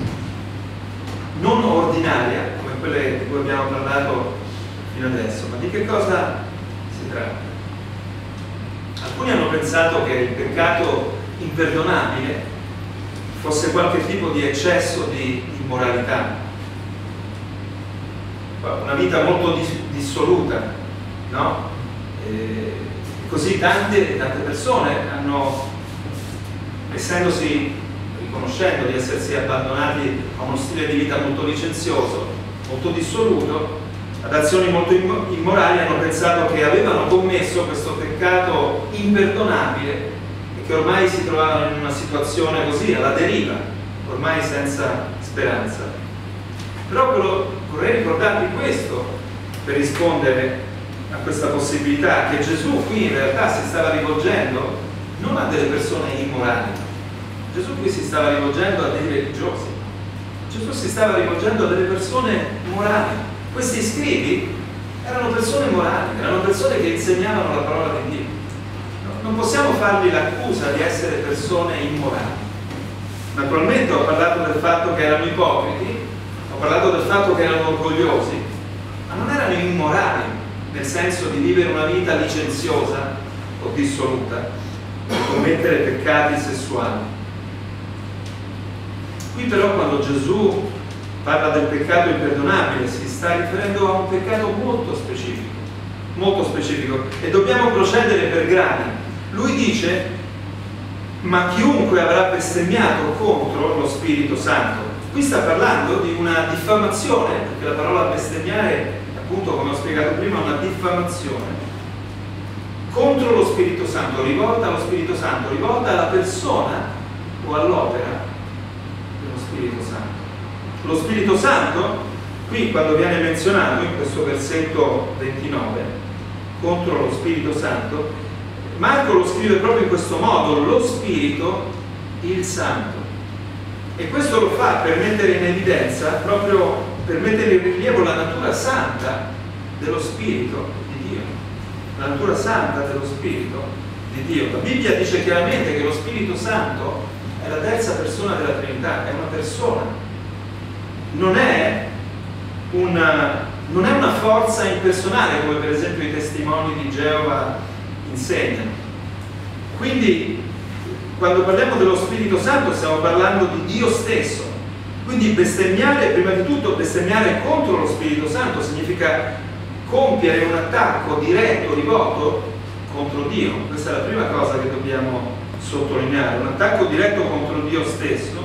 non ordinaria, come quelle di cui abbiamo parlato fino adesso. Ma di che cosa si tratta? Alcuni hanno pensato che il peccato imperdonabile fosse qualche tipo di eccesso di immoralità, una vita molto dis dissoluta, no? E così tante, tante persone hanno, essendosi, riconoscendo di essersi abbandonati a uno stile di vita molto licenzioso, molto dissoluto, ad azioni molto immorali, hanno pensato che avevano commesso questo peccato imperdonabile e che ormai si trovavano in una situazione così, alla deriva, ormai senza speranza. Però quello, vorrei ricordarvi questo per rispondere a questa possibilità, che Gesù qui in realtà si stava rivolgendo non a delle persone immorali, Gesù qui si stava rivolgendo a dei religiosi, Gesù si stava rivolgendo a delle persone morali. Questi scribi erano persone morali, erano persone che insegnavano la parola di Dio. Non possiamo fargli l'accusa di essere persone immorali. Naturalmente ho parlato del fatto che erano ipocriti, ho parlato del fatto che erano orgogliosi, ma non erano immorali, nel senso di vivere una vita licenziosa o dissoluta, di commettere peccati sessuali. Qui però, quando Gesù parla del peccato imperdonabile, si sta riferendo a un peccato molto specifico, molto specifico, e dobbiamo procedere per gradi. Lui dice: ma chiunque avrà bestemmiato contro lo Spirito Santo. Qui sta parlando di una diffamazione, perché la parola bestemmiare, appunto, come ho spiegato prima, è una diffamazione contro lo Spirito Santo, rivolta allo Spirito Santo, rivolta alla persona o all'opera dello Spirito Santo. Lo Spirito Santo, qui quando viene menzionato in questo versetto ventinove, contro lo Spirito Santo, Marco lo scrive proprio in questo modo: lo Spirito, il Santo. E questo lo fa per mettere in evidenza, proprio per mettere in rilievo la natura santa dello Spirito di Dio. La natura santa dello Spirito di Dio. La Bibbia dice chiaramente che lo Spirito Santo è la terza persona della Trinità, è una persona. Non è una, non è una forza impersonale, come per esempio i testimoni di Geova insegnano. Quindi, quando parliamo dello Spirito Santo, stiamo parlando di Dio stesso. Quindi bestemmiare, prima di tutto, bestemmiare contro lo Spirito Santo significa compiere un attacco diretto, rivolto contro Dio. Questa è la prima cosa che dobbiamo sottolineare. Un attacco diretto contro Dio stesso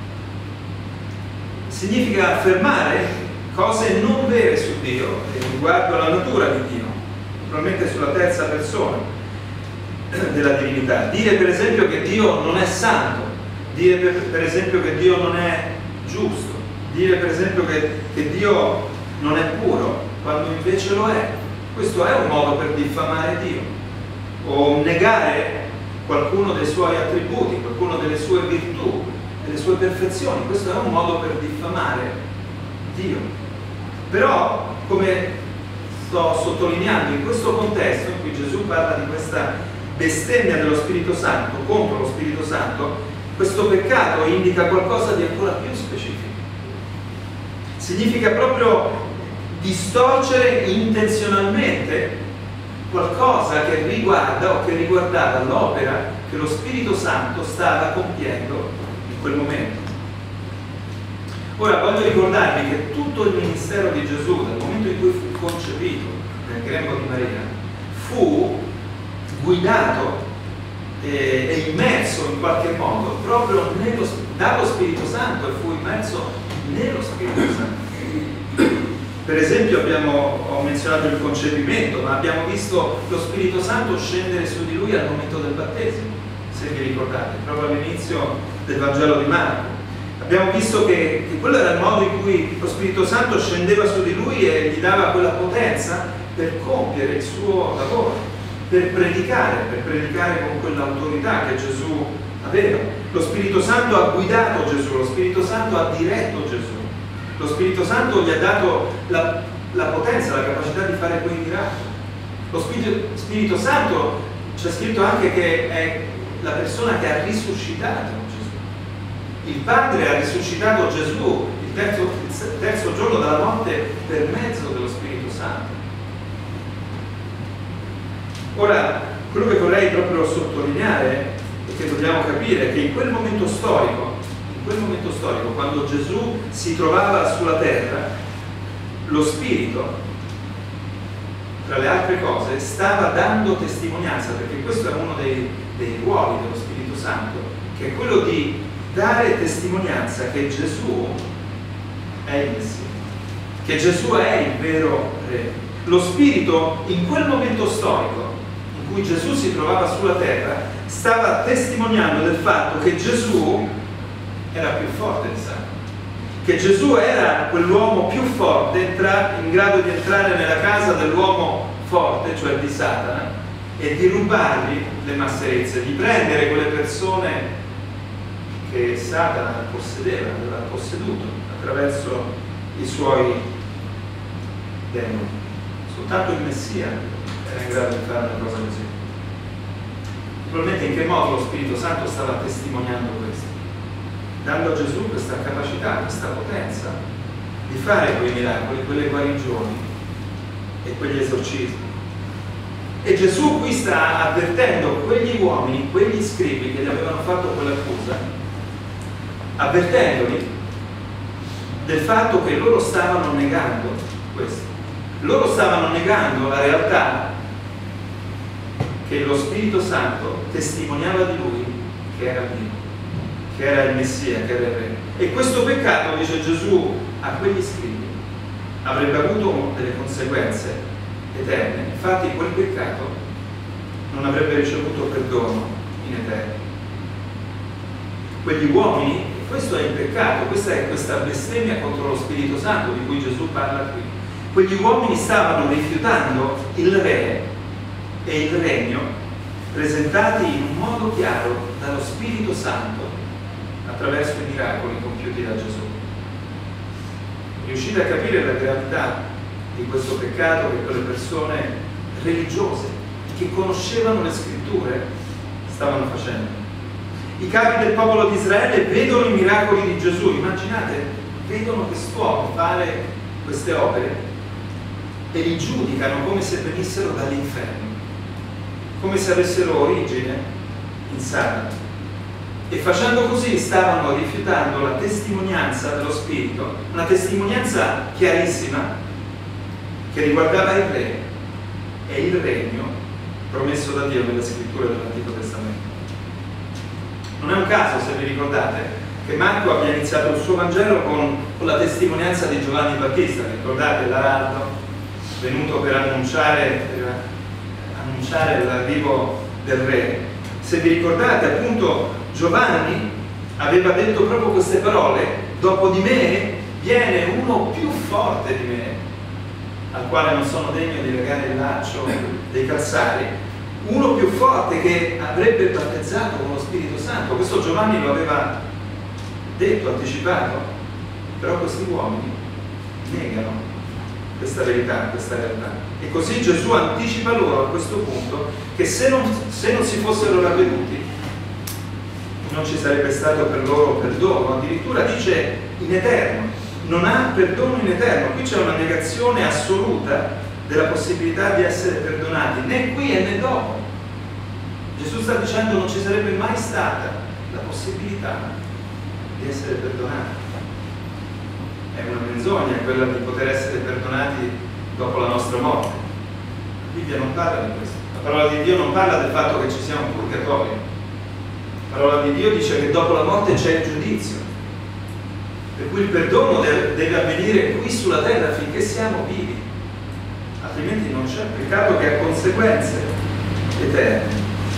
significa affermare cose non vere su Dio riguardo alla natura di Dio, probabilmente sulla terza persona della divinità. Dire per esempio che Dio non è santo, dire per, per esempio che Dio non è giusto, dire per esempio che, che Dio non è puro, quando invece lo è. Questo è un modo per diffamare Dio, o negare qualcuno dei suoi attributi, qualcuno delle sue virtù, delle sue perfezioni. Questo è un modo per diffamare Dio. Però, come sto sottolineando, in questo contesto in cui Gesù parla di questa bestemmia dello Spirito Santo contro lo Spirito Santo, questo peccato indica qualcosa di ancora più specifico. Significa proprio distorcere intenzionalmente qualcosa che riguarda o che riguardava l'opera che lo Spirito Santo stava compiendo in quel momento. Ora voglio ricordarvi che tutto il ministero di Gesù, dal momento in cui fu concepito nel grembo di Maria, fu guidato e, e immerso in qualche modo proprio nello, dallo Spirito Santo, e fu immerso nello Spirito Santo. Per esempio abbiamo, ho menzionato il concepimento, ma abbiamo visto lo Spirito Santo scendere su di lui al momento del battesimo, se vi ricordate, proprio all'inizio del Vangelo di Marco. Abbiamo visto che, che quello era il modo in cui lo Spirito Santo scendeva su di lui e gli dava quella potenza per compiere il suo lavoro, per predicare, per predicare con quell'autorità che Gesù aveva. Lo Spirito Santo ha guidato Gesù, lo Spirito Santo ha diretto Gesù. Lo Spirito Santo gli ha dato la, la potenza, la capacità di fare quei miracoli. Lo Spirito, Spirito Santo, c'è scritto anche che è la persona che ha risuscitato Gesù. Il Padre ha risuscitato Gesù il terzo, il terzo giorno dalla morte per mezzo dello Spirito Santo. Ora, quello che vorrei proprio sottolineare e che dobbiamo capire è che in quel momento storico, in quel momento storico, quando Gesù si trovava sulla terra, lo Spirito, tra le altre cose, stava dando testimonianza, perché questo è uno dei, dei ruoli dello Spirito Santo, che è quello di dare testimonianza che Gesù è il Messia, che Gesù è il vero Re. Lo Spirito, in quel momento storico in cui Gesù si trovava sulla terra, stava testimoniando del fatto che Gesù era più forte di Satana, che Gesù era quell'uomo più forte in grado di entrare nella casa dell'uomo forte, cioè di Satana, e di rubargli le masserezze, di prendere quelle persone che Satana possedeva, aveva posseduto attraverso i suoi demoni. Soltanto il Messia era in grado di fare una cosa così. Probabilmente in che modo lo Spirito Santo stava testimoniando questo? Dando a Gesù questa capacità, questa potenza di fare quei miracoli, quelle guarigioni e quegli esorcismi. E Gesù qui sta avvertendo quegli uomini, quegli scribi che gli avevano fatto quell'accusa, avvertendoli del fatto che loro stavano negando questo. Loro stavano negando la realtà che lo Spirito Santo testimoniava di lui che era Dio, che era il Messia, che era il Re. E questo peccato, dice Gesù a quegli scribi, avrebbe avuto delle conseguenze eterne. Infatti quel peccato non avrebbe ricevuto perdono in eterno. Quegli uomini, questo è il peccato, questa è questa bestemmia contro lo Spirito Santo di cui Gesù parla qui. Quegli uomini stavano rifiutando il Re e il Regno presentati in un modo chiaro dallo Spirito Santo attraverso i miracoli compiuti da Gesù. Riuscite a capire la gravità di questo peccato che quelle persone religiose che conoscevano le scritture stavano facendo? I capi del popolo di Israele vedono i miracoli di Gesù, immaginate, vedono quest'uomo fare queste opere e li giudicano come se venissero dall'inferno, come se avessero origine in Satana. E facendo così stavano rifiutando la testimonianza dello Spirito, una testimonianza chiarissima che riguardava il Re e il regno promesso da Dio nelle scritture dell'Antico Testamento. Non è un caso, se vi ricordate, che Marco abbia iniziato il suo Vangelo con, con la testimonianza di Giovanni Battista. Ricordate l'araldo venuto per annunciare, per annunciare l'arrivo del Re? Se vi ricordate, appunto, Giovanni aveva detto proprio queste parole: dopo di me viene uno più forte di me, al quale non sono degno di legare il laccio dei calzari, uno più forte che avrebbe battezzato con lo Spirito Santo. Questo Giovanni lo aveva detto, anticipato, però questi uomini negano questa verità, questa realtà. E così Gesù anticipa loro a questo punto che se non, se non si fossero ravveduti non ci sarebbe stato per loro perdono, addirittura dice in eterno, non ha perdono in eterno. Qui c'è una negazione assoluta della possibilità di essere perdonati, né qui e né dopo. Gesù sta dicendo non ci sarebbe mai stata la possibilità di essere perdonati. È una menzogna quella di poter essere perdonati dopo la nostra morte. La Bibbia non parla di questo. La parola di Dio non parla del fatto che ci sia un purgatorio. La parola di Dio dice che dopo la morte c'è il giudizio, per cui il perdono deve, deve avvenire qui sulla terra finché siamo vivi, altrimenti non c'è peccato che ha conseguenze eterne.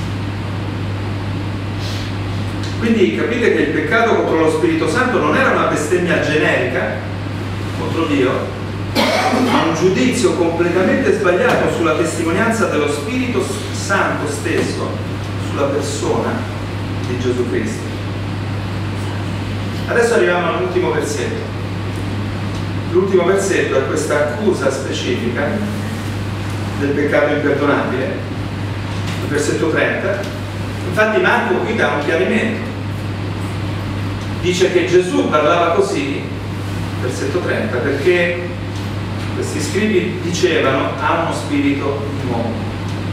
Quindi capite che il peccato contro lo Spirito Santo non era una bestemmia generica contro Dio, ma un giudizio completamente sbagliato sulla testimonianza dello Spirito Santo stesso sulla persona di Gesù Cristo. Adesso arriviamo all'ultimo versetto. l'ultimo versetto è questa accusa specifica del peccato imperdonabile, il versetto trenta. Infatti Marco qui dà un chiarimento, dice che Gesù parlava così, versetto trenta, perché questi scribi dicevano ha uno spirito immondo.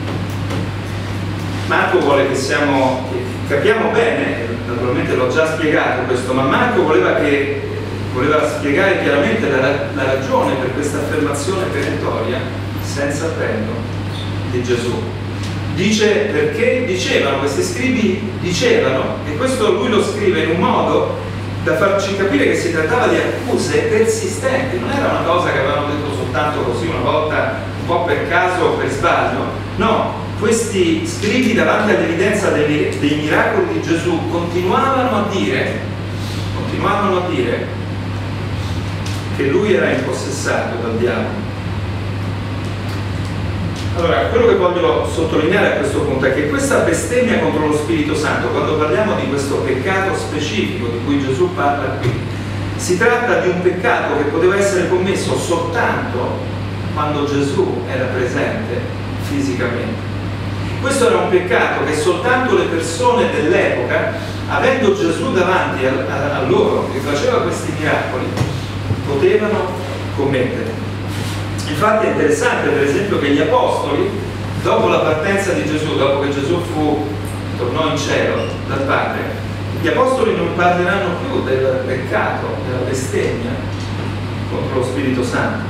Marco vuole che siamo, che capiamo bene, naturalmente l'ho già spiegato questo, ma Marco voleva, che, voleva spiegare chiaramente la, la ragione per questa affermazione perentoria senza appello di Gesù. Dice perché dicevano, questi scribi dicevano, e questo lui lo scrive in un modo da farci capire che si trattava di accuse persistenti, non era una cosa che avevano detto soltanto così una volta, un po' per caso o per sbaglio. No, questi scribi davanti all'evidenza dei, dei miracoli di Gesù continuavano a dire, continuavano a dire che lui era impossessato dal diavolo. Allora, quello che voglio sottolineare a questo punto è che questa bestemmia contro lo Spirito Santo, quando parliamo di questo peccato specifico di cui Gesù parla qui, si tratta di un peccato che poteva essere commesso soltanto quando Gesù era presente fisicamente. Questo era un peccato che soltanto le persone dell'epoca, avendo Gesù davanti a, a, a loro, che faceva questi miracoli, potevano commettere. Infatti è interessante per esempio che gli apostoli, dopo la partenza di Gesù, dopo che Gesù fu, tornò in cielo dal Padre, gli apostoli non parleranno più del peccato, della bestemmia contro lo Spirito Santo.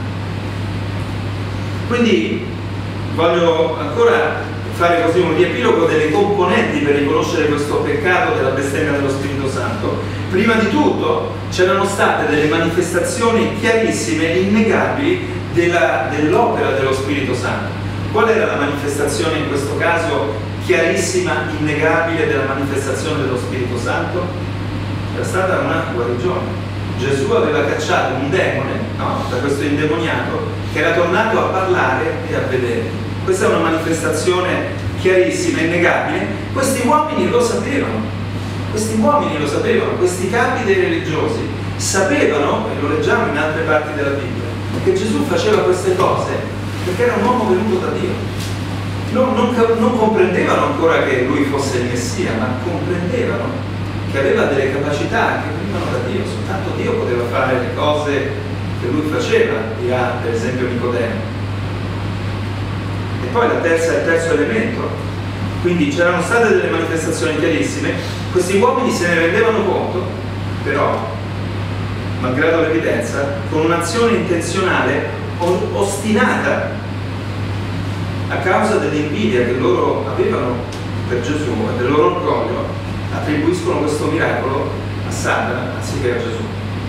Quindi voglio ancora fare così un riepilogo delle componenti per riconoscere questo peccato della bestemmia dello Spirito Santo. Prima di tutto c'erano state delle manifestazioni chiarissime, innegabili, dell'opera dello Spirito Santo. Qual era la manifestazione in questo caso chiarissima, innegabile della manifestazione dello Spirito Santo? Era stata una guarigione. Gesù aveva cacciato un demone, no, da questo indemoniato che era tornato a parlare e a vedere. Questa è una manifestazione chiarissima, innegabile. Questi uomini lo sapevano, questi uomini lo sapevano, questi capi dei religiosi sapevano, e lo leggiamo in altre parti della Bibbia, che Gesù faceva queste cose perché era un uomo venuto da Dio. Non, non, non comprendevano ancora che lui fosse il Messia, ma comprendevano che aveva delle capacità che venivano da Dio. Soltanto Dio poteva fare le cose che lui faceva, dirà per esempio Nicodemo. E poi la terza, il terzo elemento, quindi c'erano state delle manifestazioni chiarissime, questi uomini se ne rendevano conto, però malgrado l'evidenza, con un'azione intenzionale ostinata a causa dell'invidia che loro avevano per Gesù e del loro orgoglio, attribuiscono questo miracolo a Satana anziché a Gesù.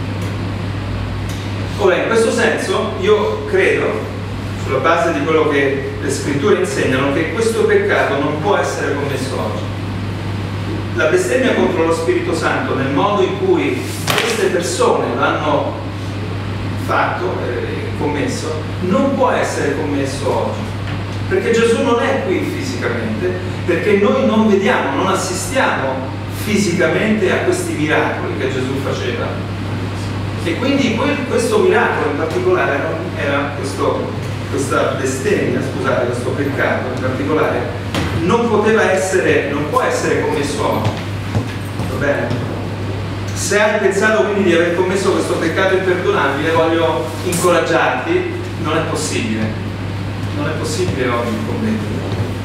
Ora, in questo senso, io credo, sulla base di quello che le scritture insegnano, che questo peccato non può essere commesso oggi. La bestemmia contro lo Spirito Santo, nel modo in cui queste persone l'hanno fatto e eh, commesso, non può essere commesso oggi, perché Gesù non è qui fisicamente, perché noi non vediamo, non assistiamo fisicamente a questi miracoli che Gesù faceva, e quindi questo miracolo in particolare era questo, questa bestemmia, scusate, questo peccato in particolare non poteva essere, non può essere commesso oggi. Va bene? Se hai pensato quindi di aver commesso questo peccato imperdonabile, voglio incoraggiarti, non è possibile. Non è possibile oggi commetterlo.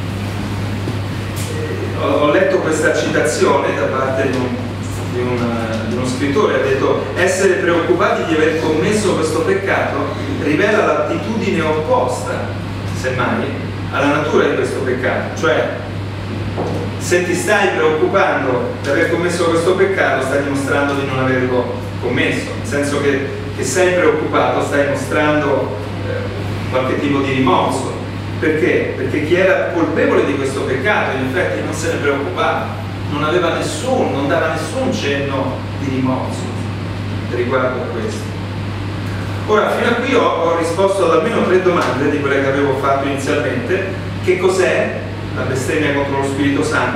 Ho, ho letto questa citazione da parte di, un, di, una, di uno scrittore, ha detto: essere preoccupati di aver commesso questo peccato rivela l'attitudine opposta, semmai, alla natura di questo peccato. Cioè, se ti stai preoccupando di aver commesso questo peccato, stai dimostrando di non averlo commesso, nel senso che, che sei preoccupato, stai mostrando eh, qualche tipo di rimorso. Perché? Perché chi era colpevole di questo peccato in effetti non se ne preoccupava, non aveva nessun, non dava nessun cenno di rimorso riguardo a questo. Ora, fino a qui ho, ho risposto ad almeno tre domande di quelle che avevo fatto inizialmente. Che cos'è la bestemmia contro lo Spirito Santo?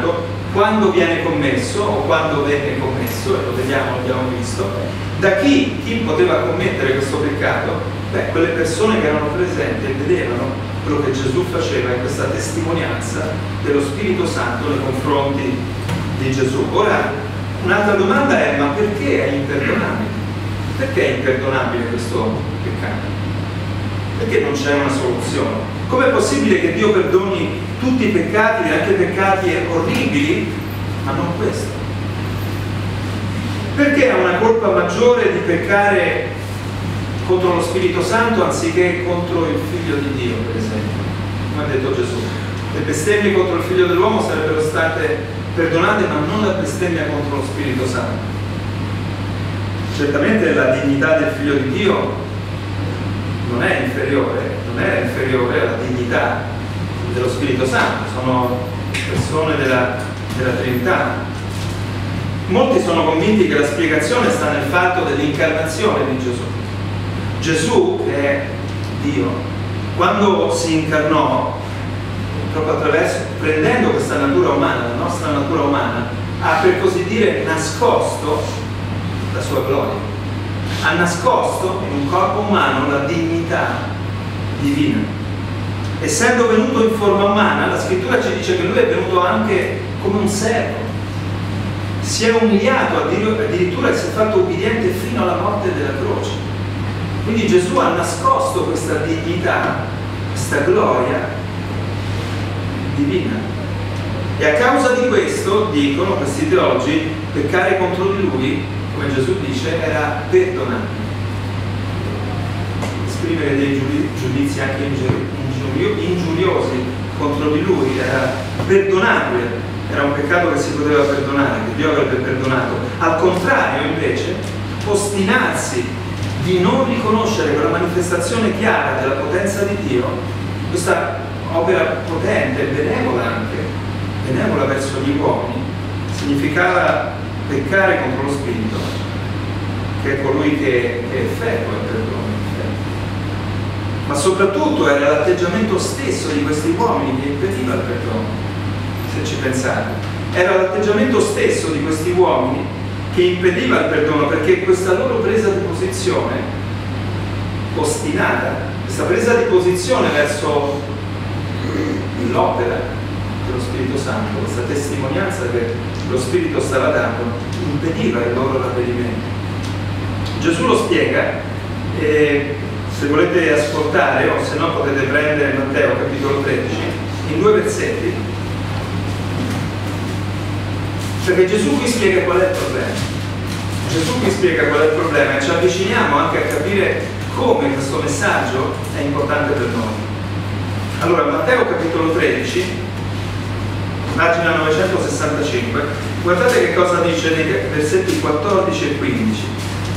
quando viene commesso o quando venne commesso, e lo vediamo, l'abbiamo visto, da chi, chi poteva commettere questo peccato? Beh, quelle persone che erano presenti e vedevano quello che Gesù faceva in questa testimonianza dello Spirito Santo nei confronti di Gesù. Ora, un'altra domanda è: ma perché è imperdonabile? Perché è imperdonabile questo peccato? Perché non c'è una soluzione? Com'è possibile che Dio perdoni tutti i peccati, anche peccati orribili, ma non questo? Perché ha una colpa maggiore di peccare contro lo Spirito Santo anziché contro il Figlio di Dio, per esempio? Come ha detto Gesù, le bestemmie contro il Figlio dell'uomo sarebbero state perdonate, ma non la bestemmia contro lo Spirito Santo. Certamente la dignità del Figlio di Dio non è inferiore, non era inferiore alla dignità dello Spirito Santo, sono persone della, della Trinità. Molti sono convinti che la spiegazione sta nel fatto dell'incarnazione di Gesù. Gesù, che è Dio, quando si incarnò, proprio attraverso, prendendo questa natura umana, la nostra natura umana, ha, per così dire, nascosto la sua gloria. Ha nascosto in un corpo umano la dignità divina. Essendo venuto in forma umana, la scrittura ci dice che lui è venuto anche come un servo, si è umiliato, addirittura si è fatto ubbidiente fino alla morte della croce. Quindi Gesù ha nascosto questa dignità, questa gloria divina, e a causa di questo, dicono questi teologi, peccare contro di lui, come Gesù dice, era perdonabile. Esprimere dei giudizi anche ingiuriosi contro di lui era perdonabile, era un peccato che si poteva perdonare, che Dio avrebbe perdonato. Al contrario, invece, ostinarsi di non riconoscere quella manifestazione chiara della potenza di Dio, questa opera potente e benevola anche, benevola verso gli uomini, significava peccare contro lo Spirito, che è colui che, che effettua il perdono. Ma soprattutto era l'atteggiamento stesso di questi uomini che impediva il perdono, se ci pensate. Era l'atteggiamento stesso di questi uomini che impediva il perdono, perché questa loro presa di posizione ostinata, questa presa di posizione verso l'opera dello Spirito Santo, questa testimonianza che lo Spirito stava dando, impediva il loro ravvedimento. Gesù lo spiega, e se volete ascoltare, o se no potete prendere Matteo capitolo tredici, in due versetti, perché Gesù qui spiega qual è il problema. Gesù qui spiega qual è il problema e ci avviciniamo anche a capire come questo messaggio è importante per noi. Allora, Matteo capitolo tredici, pagina novecentosessantacinque, guardate che cosa dice nei versetti quattordici e quindici.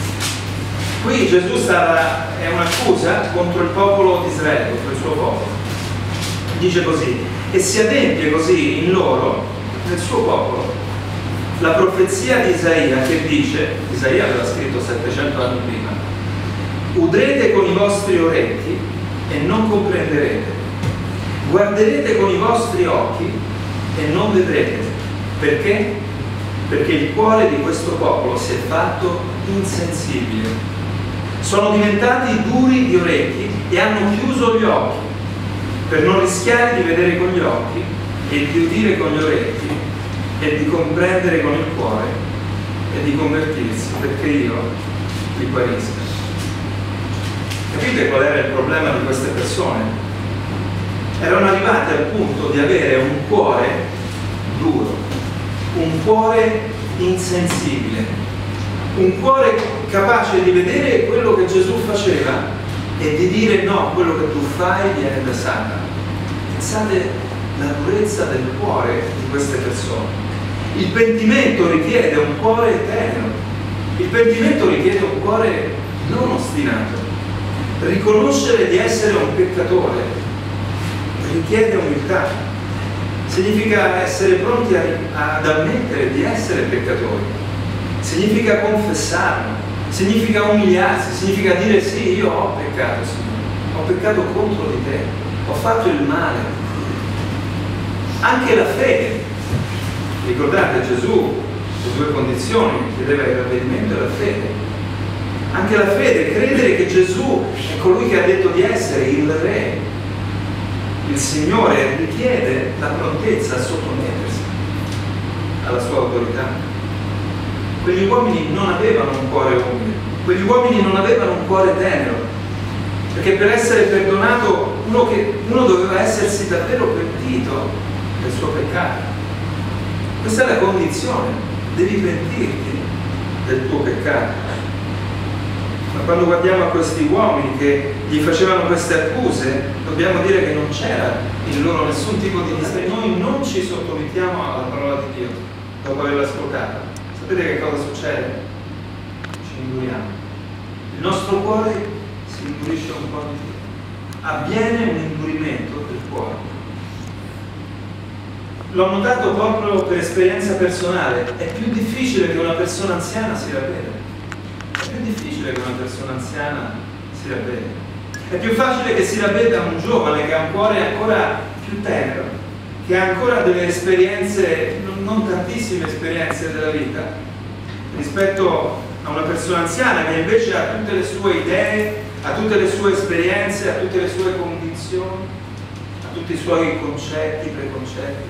Qui Gesù stava, è un'accusa contro il popolo di Israele, contro il suo popolo. Dice così: e si adempie così in loro, nel suo popolo, la profezia di Isaia che dice, Isaia aveva scritto settecento anni prima, udrete con i vostri orecchi e non comprenderete, guarderete con i vostri occhi e non vedrete. Perché? Perché il cuore di questo popolo si è fatto insensibile. Sono diventati duri di orecchi e hanno chiuso gli occhi per non rischiare di vedere con gli occhi e di udire con gli orecchi e di comprendere con il cuore e di convertirsi, perché io li guarisca. Capite qual era il problema di queste persone? Erano arrivati al punto di avere un cuore duro, un cuore insensibile, un cuore capace di vedere quello che Gesù faceva e di dire no, quello che tu fai viene da Satana. Pensate la durezza del cuore di queste persone. Il pentimento richiede un cuore tenero, il pentimento richiede un cuore non ostinato. Riconoscere di essere un peccatore richiede umiltà, significa essere pronti a, ad ammettere di essere peccatori, significa confessarlo, significa umiliarsi, significa dire sì, io ho peccato, Signore, ho peccato contro di te, ho fatto il male. Anche la fede Ricordate, Gesù, le due condizioni, chiedeva il ravvedimento e la fede. Anche la fede, credere che Gesù è colui che ha detto di essere il Re, il Signore, richiede la prontezza a sottomettersi alla sua autorità. Quegli uomini non avevano un cuore umile, quegli uomini non avevano un cuore tenero, perché per essere perdonato uno, che, uno doveva essersi davvero pentito del suo peccato. Questa è la condizione, devi pentirti del tuo peccato. Ma quando guardiamo a questi uomini che gli facevano queste accuse, dobbiamo dire che non c'era in loro nessun tipo di disprezzo. Noi non ci sottomettiamo alla parola di Dio dopo averla ascoltata. Sapete che cosa succede? Ci induriamo. Il nostro cuore si indurisce un po' di più. Avviene un indurimento del cuore. L'ho notato proprio per esperienza personale. È più difficile che una persona anziana si ravveda. È più difficile che una persona anziana si ravveda. È più facile che si ravveda un giovane che ha un cuore ancora più tenero, che ha ancora delle esperienze, non, non tantissime esperienze della vita, rispetto a una persona anziana che invece ha tutte le sue idee, ha tutte le sue esperienze, ha tutte le sue convinzioni, ha tutti i suoi concetti, preconcetti.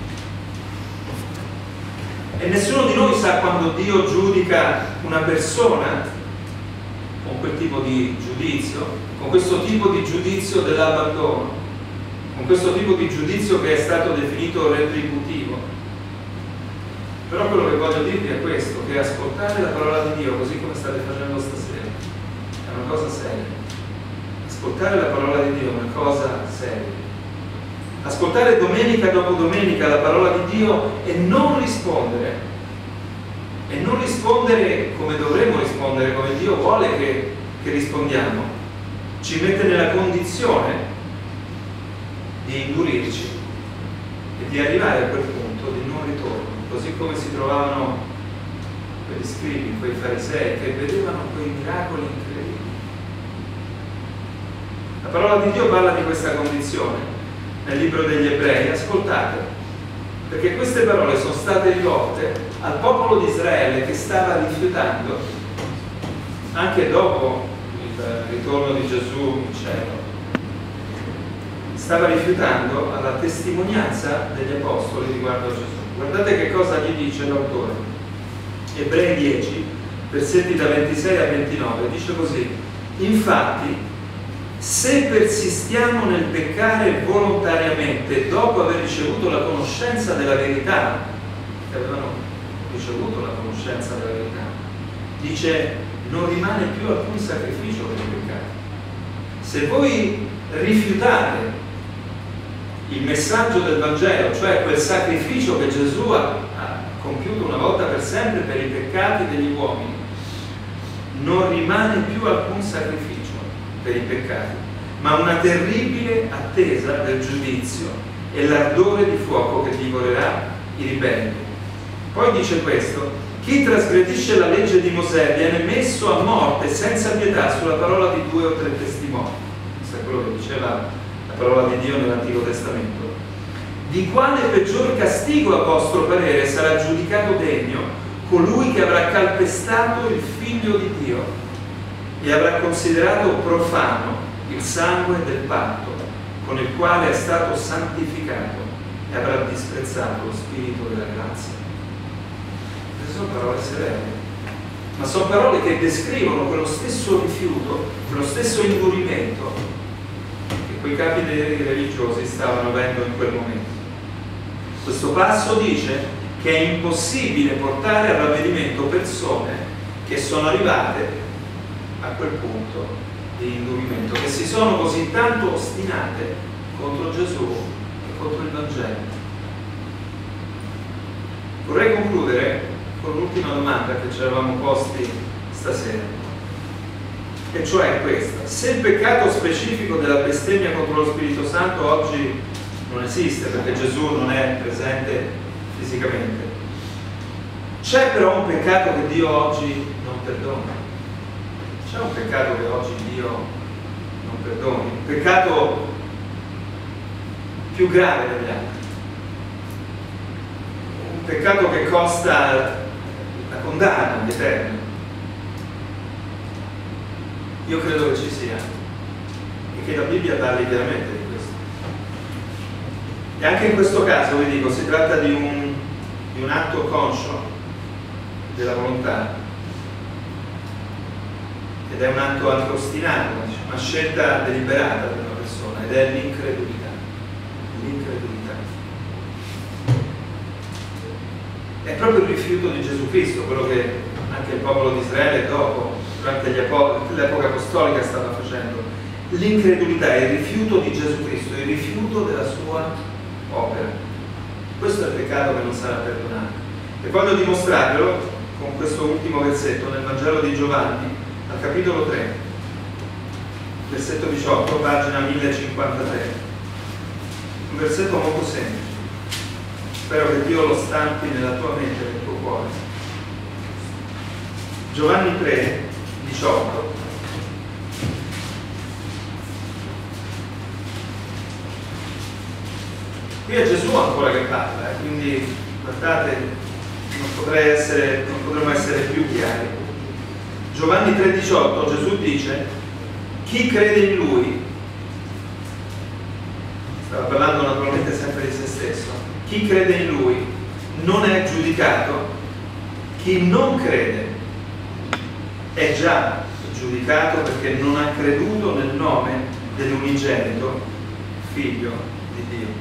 E nessuno di noi sa quando Dio giudica una persona con quel tipo di giudizio, con questo tipo di giudizio dell'abbandono, con questo tipo di giudizio che è stato definito retributivo. Però quello che voglio dirvi è questo, che ascoltare la parola di Dio, così come state facendo stasera, è una cosa seria. Ascoltare la parola di Dio è una cosa seria. Ascoltare domenica dopo domenica la parola di Dio e non rispondere, e non rispondere come dovremmo rispondere, come Dio vuole che, che rispondiamo, ci mette nella condizione di indurirci e di arrivare a quel punto di non ritorno, così come si trovavano quegli scribi, quei farisei che vedevano quei miracoli incredibili. La parola di Dio parla di questa condizione nel libro degli Ebrei. Ascoltate, perché queste parole sono state rivolte al popolo di Israele che stava rifiutando, anche dopo il ritorno di Gesù in cielo, stava rifiutando alla testimonianza degli apostoli riguardo a Gesù. Guardate che cosa gli dice l'autore. Ebrei dieci, versetti da ventisei a ventinove, dice così: infatti, se persistiamo nel peccare volontariamente dopo aver ricevuto la conoscenza della verità, che avevano ricevuto la conoscenza della verità, dice, non rimane più alcun sacrificio per i peccati. Se voi rifiutate il messaggio del Vangelo, cioè quel sacrificio che Gesù ha, ha compiuto una volta per sempre per i peccati degli uomini, non rimane più alcun sacrificio per i peccati, ma una terribile attesa del giudizio e l'ardore di fuoco che divorerà i ribelli. Poi dice questo: chi trasgredisce la legge di Mosè viene messo a morte senza pietà sulla parola di due o tre testimoni. Questo è quello che diceva la parola di Dio nell'Antico Testamento. Di quale peggior castigo, a vostro parere, sarà giudicato degno colui che avrà calpestato il Figlio di Dio e avrà considerato profano il sangue del patto con il quale è stato santificato e avrà disprezzato lo spirito della grazia? Queste sono parole severe, ma sono parole che descrivono quello stesso rifiuto, quello stesso indurimento che quei capi dei religiosi stavano avendo in quel momento. Questo passo dice che è impossibile portare al ravvedimento persone che sono arrivate a quel punto di indurimento, che si sono così tanto ostinate contro Gesù e contro il Vangelo. Vorrei concludere con l'ultima domanda che ci eravamo posti stasera, e cioè questa: se il peccato specifico della bestemmia contro lo Spirito Santo oggi non esiste, perché Gesù non è presente fisicamente, c'è però un peccato che Dio oggi non perdona? C'è un peccato che oggi Dio non perdoni, un peccato più grave degli altri, un peccato che costa la condanna eterna. Io credo che ci sia, e che la Bibbia parli chiaramente di questo. E anche in questo caso, vi dico, si tratta di un, di un atto conscio della volontà, ed è un atto anche ostinato, una scelta deliberata di una persona, ed è l'incredulità. L'incredulità. È proprio il rifiuto di Gesù Cristo, quello che anche il popolo di Israele dopo, durante l'epoca apostolica, stava facendo. L'incredulità è il rifiuto di Gesù Cristo, il rifiuto della sua opera. Questo è il peccato che non sarà perdonato. E voglio dimostrarvelo con questo ultimo versetto nel Vangelo di Giovanni, al capitolo tre, versetto diciotto, pagina mille cinquantatré. Un versetto molto semplice. Spero che Dio lo stampi nella tua mente, nel tuo cuore. Giovanni tre, diciotto. Qui è Gesù ancora che parla, eh? Quindi guardate, non potrei essere, non potremmo essere più chiari. Giovanni tre diciotto, Gesù dice: chi crede in Lui, stava parlando naturalmente sempre di se stesso, chi crede in Lui non è giudicato, chi non crede è già giudicato perché non ha creduto nel nome dell'unigenito Figlio di Dio.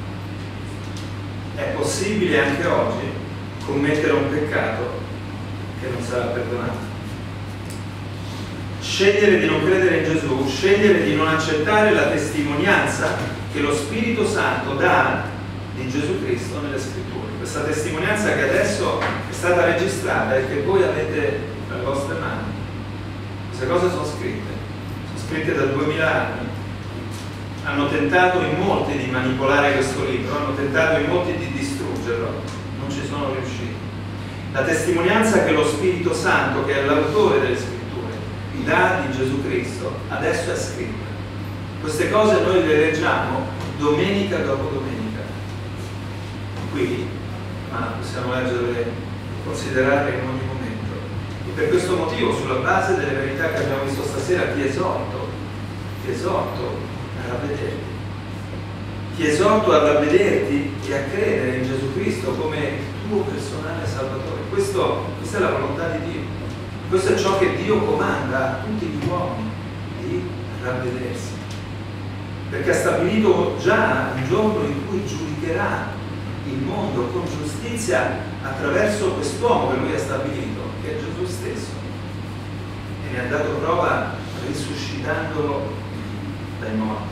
È possibile anche oggi commettere un peccato che non sarà perdonato. Scegliere di non credere in Gesù, scegliere di non accettare la testimonianza che lo Spirito Santo dà di Gesù Cristo nelle Scritture. Questa testimonianza che adesso è stata registrata e che voi avete nelle vostre mani. Queste cose sono scritte, sono scritte da duemila anni. Hanno tentato in molti di manipolare questo libro, hanno tentato in molti di distruggerlo, non ci sono riusciti. La testimonianza che lo Spirito Santo, che è l'autore delle Scritture, dà di Gesù Cristo, adesso è scritta. Queste cose noi le leggiamo domenica dopo domenica qui, ma possiamo leggerle e considerarle in ogni momento. E per questo motivo, sulla base delle verità che abbiamo visto stasera, ti esorto, ti esorto a ravvederti. Ti esorto a ravvederti e a credere in Gesù Cristo come tuo personale Salvatore. Questo, questa è la volontà di Dio. Questo è ciò che Dio comanda a tutti gli uomini, di ravvedersi. Perché ha stabilito già un giorno in cui giudicherà il mondo con giustizia attraverso quest'uomo che lui ha stabilito, che è Gesù stesso. E ne ha dato prova risuscitandolo dai morti.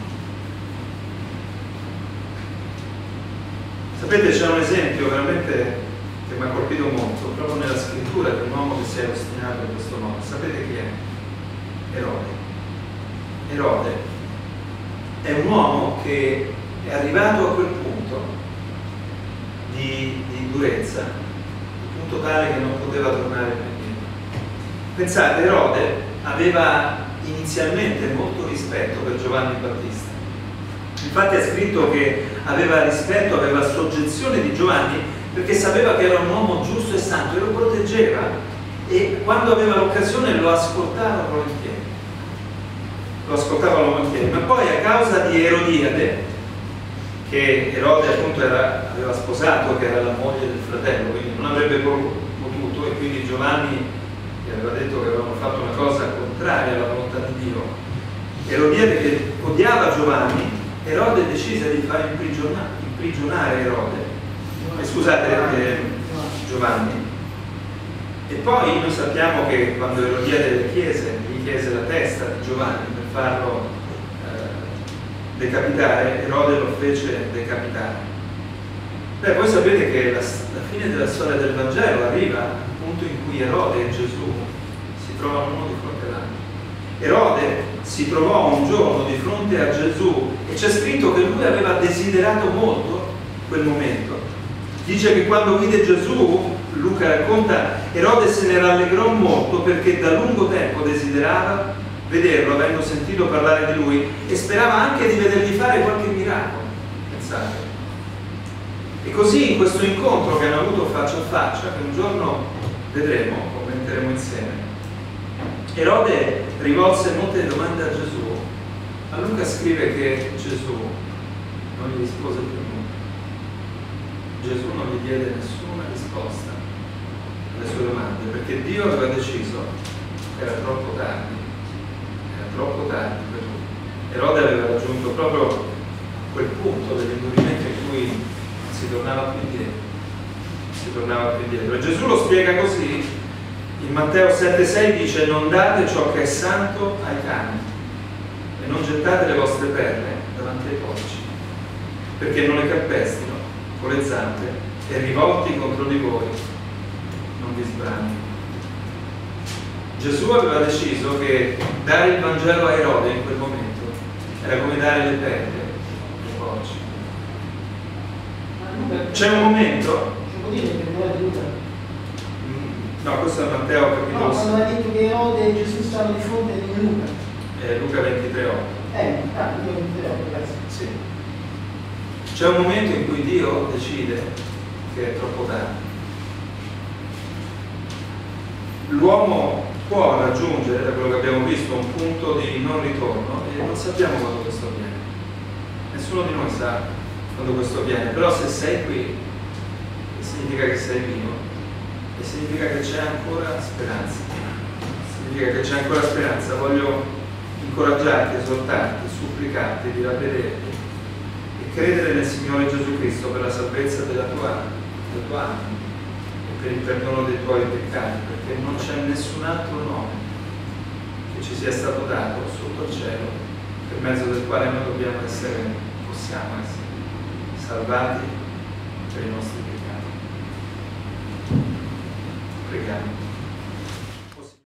Sapete, c'è un esempio veramente che mi ha colpito molto, proprio nella scrittura, di un uomo che si è ostinato in questo modo. Sapete chi è? Erode. Erode è un uomo che è arrivato a quel punto di, di durezza, il punto tale che non poteva tornare più indietro. Pensate, Erode aveva inizialmente molto rispetto per Giovanni Battista. Infatti è scritto che aveva rispetto, aveva soggezione di Giovanni, perché sapeva che era un uomo giusto e santo e lo proteggeva, e quando aveva l'occasione lo ascoltava volentieri. Lo ascoltava volentieri. Ma poi, a causa di Erodiade, che Erode appunto era, aveva sposato, che era la moglie del fratello, quindi non avrebbe potuto, e quindi Giovanni gli aveva detto che avevano fatto una cosa contraria alla volontà di Dio. Erodiade, che odiava Giovanni, Erode decise di far imprigionare, imprigionare Erode. Eh, scusate, eh, Giovanni. E poi noi sappiamo che quando Erodiade le chiese, gli chiese la testa di Giovanni per farlo eh, decapitare, Erode lo fece decapitare. Beh, voi sapete che la, la fine della storia del Vangelo arriva al punto in cui Erode e Gesù si trovano uno di fronte all'altro. Erode si trovò un giorno di fronte a Gesù e c'è scritto che lui aveva desiderato molto quel momento. Dice che quando vide Gesù, Luca racconta, Erode se ne rallegrò molto perché da lungo tempo desiderava vederlo, avendo sentito parlare di lui, e sperava anche di vedergli fare qualche miracolo. Pensate. E così in questo incontro che hanno avuto faccia a faccia, che un giorno vedremo, commenteremo insieme, Erode rivolse molte domande a Gesù. A Luca scrive che Gesù non gli rispose più nulla. Gesù non gli diede nessuna risposta alle sue domande, perché Dio aveva deciso che era troppo tardi, era troppo tardi per lui. Erode aveva raggiunto proprio quel punto dell'indurimento in cui si tornava più indietro, si tornava più indietro. E Gesù lo spiega così, in Matteo sette sei dice: non date ciò che è santo ai cani e non gettate le vostre perle davanti ai porci, perché non le calpestino con le zampe e rivolti contro di voi non vi sbranino. Gesù aveva deciso che dare il Vangelo a Erode in quel momento era come dare le perle ai porci. C'è un momento? Ci può dire che Erode Luca? No, questo è Matteo capitolo No, sei. quando ha detto che Erode e Gesù stanno di fronte di Luca. Eh, Luca ventitré otto. Eh, ah, io ventitré, grazie. Sì. C'è un momento in cui Dio decide che è troppo tardi. L'uomo può raggiungere, da quello che abbiamo visto, un punto di non ritorno e non sappiamo quando questo avviene. Nessuno di noi sa quando questo avviene, però se sei qui significa che sei vivo e significa che c'è ancora speranza. Significa che c'è ancora speranza. Voglio incoraggiarti, esortarti, supplicarti di ravvederti e credere nel Signore Gesù Cristo per la salvezza della tua, della tua anima e per il perdono dei tuoi peccati, perché non c'è nessun altro nome che ci sia stato dato sotto il cielo per mezzo del quale noi dobbiamo essere, possiamo essere salvati per i nostri peccati. Preghiamo.